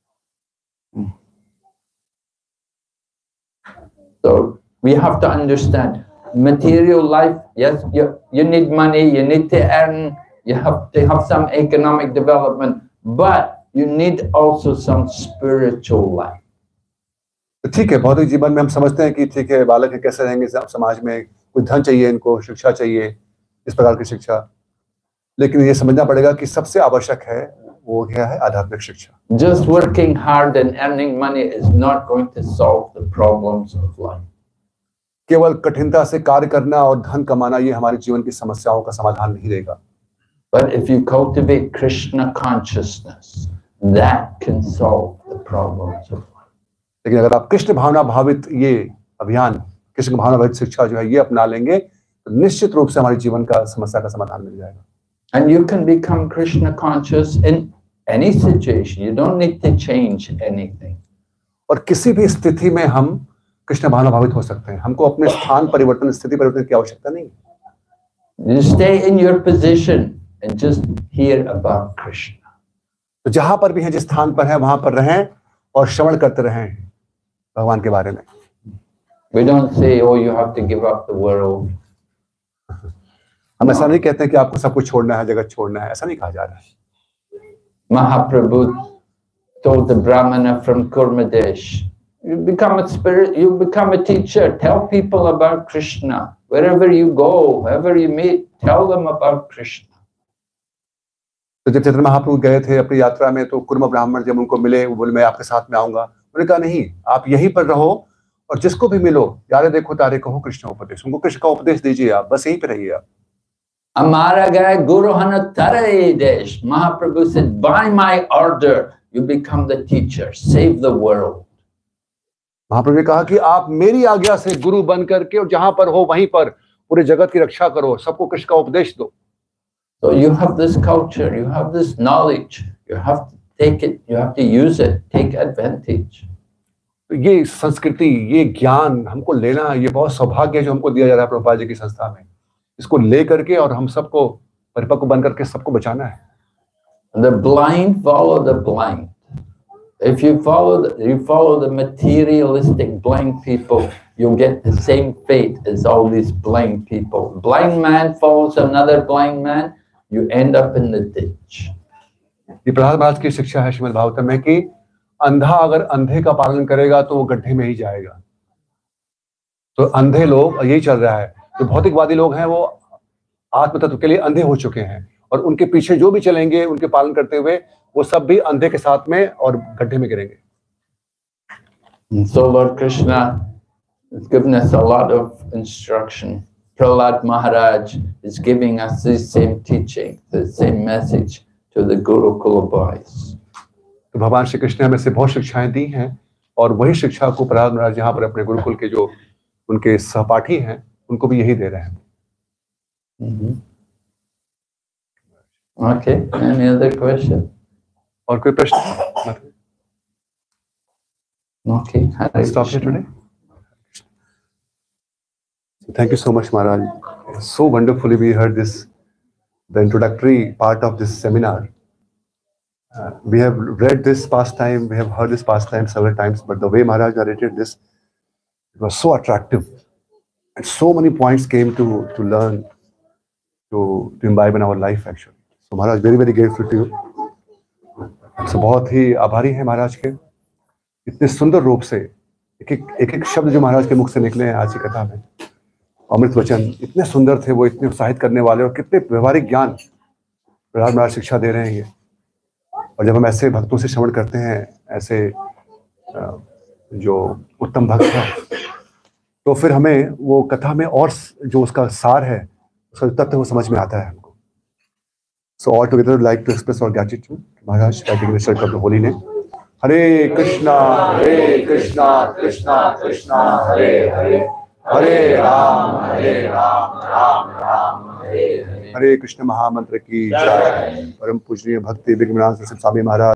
So we have to understand material life. Yes, you you need money, you need to earn, you have to have some economic development, but you need also some spiritual life. ठीक है, भौतिक जीवन में हम समझते हैं कि ठीक है, बालक है कैसे रहेंगे समाज में, कोई धन चाहिए इनको, शिक्षा चाहिए, इस प्रकार की शिक्षा, लेकिन ये समझना पड़ेगा कि सबसे आवश्यक है वो क्या है, आध्यात्मिक शिक्षा. Just working hard and earning money is not going to solve the problems of life. केवल कठिनता से कार्य करना और धन कमाना ये हमारे जीवन की समस्याओं का समाधान नहीं देगा. But if you cultivate Krishna consciousness, that can solve the problems of life. लेकिन अगर आप कृष्ण भावना भावित ये अभियान, कृष्ण भावना भावित शिक्षा जो है ये अपना लेंगे तो निश्चित रूप से हमारे जीवन का समस्या का समाधान मिल जाएगा. And you can become Krishna conscious in any situation. You don't need to change anything. और किसी भी स्थिति में हम कृष्ण भावना भावित हो सकते हैं. हमको अपने स्थान परिवर्तन, स्थिति परिवर्तन की आवश्यकता नहीं. You stay in your position and just hear about Krishna. तो जहां पर भी हैं, जिस स्थान पर हैं वहां पर रहें और श्रवण करते रहें भगवान के बारे में. We don't say, oh, you have to give up the world. हम ऐसा नहीं कहते हैं कि आपको सब कुछ छोड़ना है, जगत छोड़ना है, ऐसा नहीं कहा जा रहा है. Mahaprabhu told the Brahmana from Kurmadesh, you become a spirit, you become a teacher, tell people about Krishna. Wherever you go, wherever you meet, tell them about Krishna. तो जब चैतन्य महाप्रभु गए थे अपनी यात्रा में तो कुर्म ब्राह्मण जब उनको मिले, वो बोले मैं आपके साथ में आऊंगा. उन्होंने कहा नहीं, आप यहीं पर रहो और जिसको भी मिलो यारे देखो तारे कहो कृष्ण उपदेश, उनको कृष्ण का उपदेश दीजिए, आप बस यहीं पे रहिए. आप Amara gaya Guru Hanatare Desh. Mahaprabhu said, by my order, you become the teacher, save the world. महाप्रभु ने कहा कि आप मेरी आज्ञा से गुरु बन करके और जहां पर हो वहीं पर पूरे जगत की रक्षा करो, सबको कृष्ण का उपदेश दो. So you have this culture, you have this knowledge, you have to take it, you have to use it, take advantage. तो ये संस्कृति, ये ज्ञान हमको लेना, ये बहुत सौभाग्य है जो हमको दिया जा रहा है प्रभुपाद जी की संस्था में. इसको ले करके और हम सबको परिपक्व बन करके सबको बचाना है. The blind follow the blind. If you follow the, you follow the materialistic blind people, you'll get the same fate as all these blind people. Blind man follows another blind man, you end up in the ditch. ये प्रहलाद महाराज की शिक्षा है श्रीमद् भागवतम में कि अंधा अगर अंधे का पालन करेगा तो वो गड्ढे में ही जाएगा. तो अंधे लोग, यही चल रहा है, जो भौतिकवादी लोग हैं वो आत्म तत्व के लिए अंधे हो चुके हैं और उनके पीछे जो भी चलेंगे उनके पालन करते हुए वो सब भी अंधे के साथ में और गड्ढे में गिरेंगे. So Lord Krishna has given us a lot of instruction. Prahlad Maharaj is giving us the same teaching, the same message to the Gurukula boys. तो भगवान श्री कृष्ण ने हमें से बहुत शिक्षाएं दी हैं और वही शिक्षा को प्रहलाद महाराज यहाँ पर अपने गुरुकुल के जो उनके सहपाठी हैं उनको भी यही दे रहे हैं. Mm-hmm. Okay, any other question? और कोई प्रश्न? Okay, stop here today. Thank you so much, Maharaj. So wonderfully we heard this the introductory part of this seminar. Uh, we have read this pastime, we have heard this pastime several times, but the way Maharaj narrated this, it was so attractive. And so many points came to, to learn, to, to imbibe in our life actually. So Maharaj, very, very grateful to you. So बहुत ही आभारी हैं महाराज के, इतने सुंदर रूप से एक एक एक एक शब्द जो महाराज के मुख से निकले हैं आज की कथा में, अमृत वचन इतने सुंदर थे, वो इतने उत्साहित करने वाले, और कितने व्यवहारिक ज्ञान प्रहलाद महाराज शिक्षा दे रहे हैं ये। और जब हम ऐसे भक्तों से श्रवण करते हैं, ऐसे जो उत्तम भक्त हैं, तो फिर हमें वो कथा में और जो उसका सार है, उसका तत्व वो समझ में आता है हमको। So all together would like to express our gratitude to Maharaj for taking the circle of the holy name. Hare Krishna, Hare Krishna, Krishna Krishna, Hare Hare, Hare Ram, Hare Ram, Ram Ram, Hare Hare. Hare Krishna Mahamantra की जय। परम पूजनीय भक्ति विघ्ननाथ स्वामी महाराज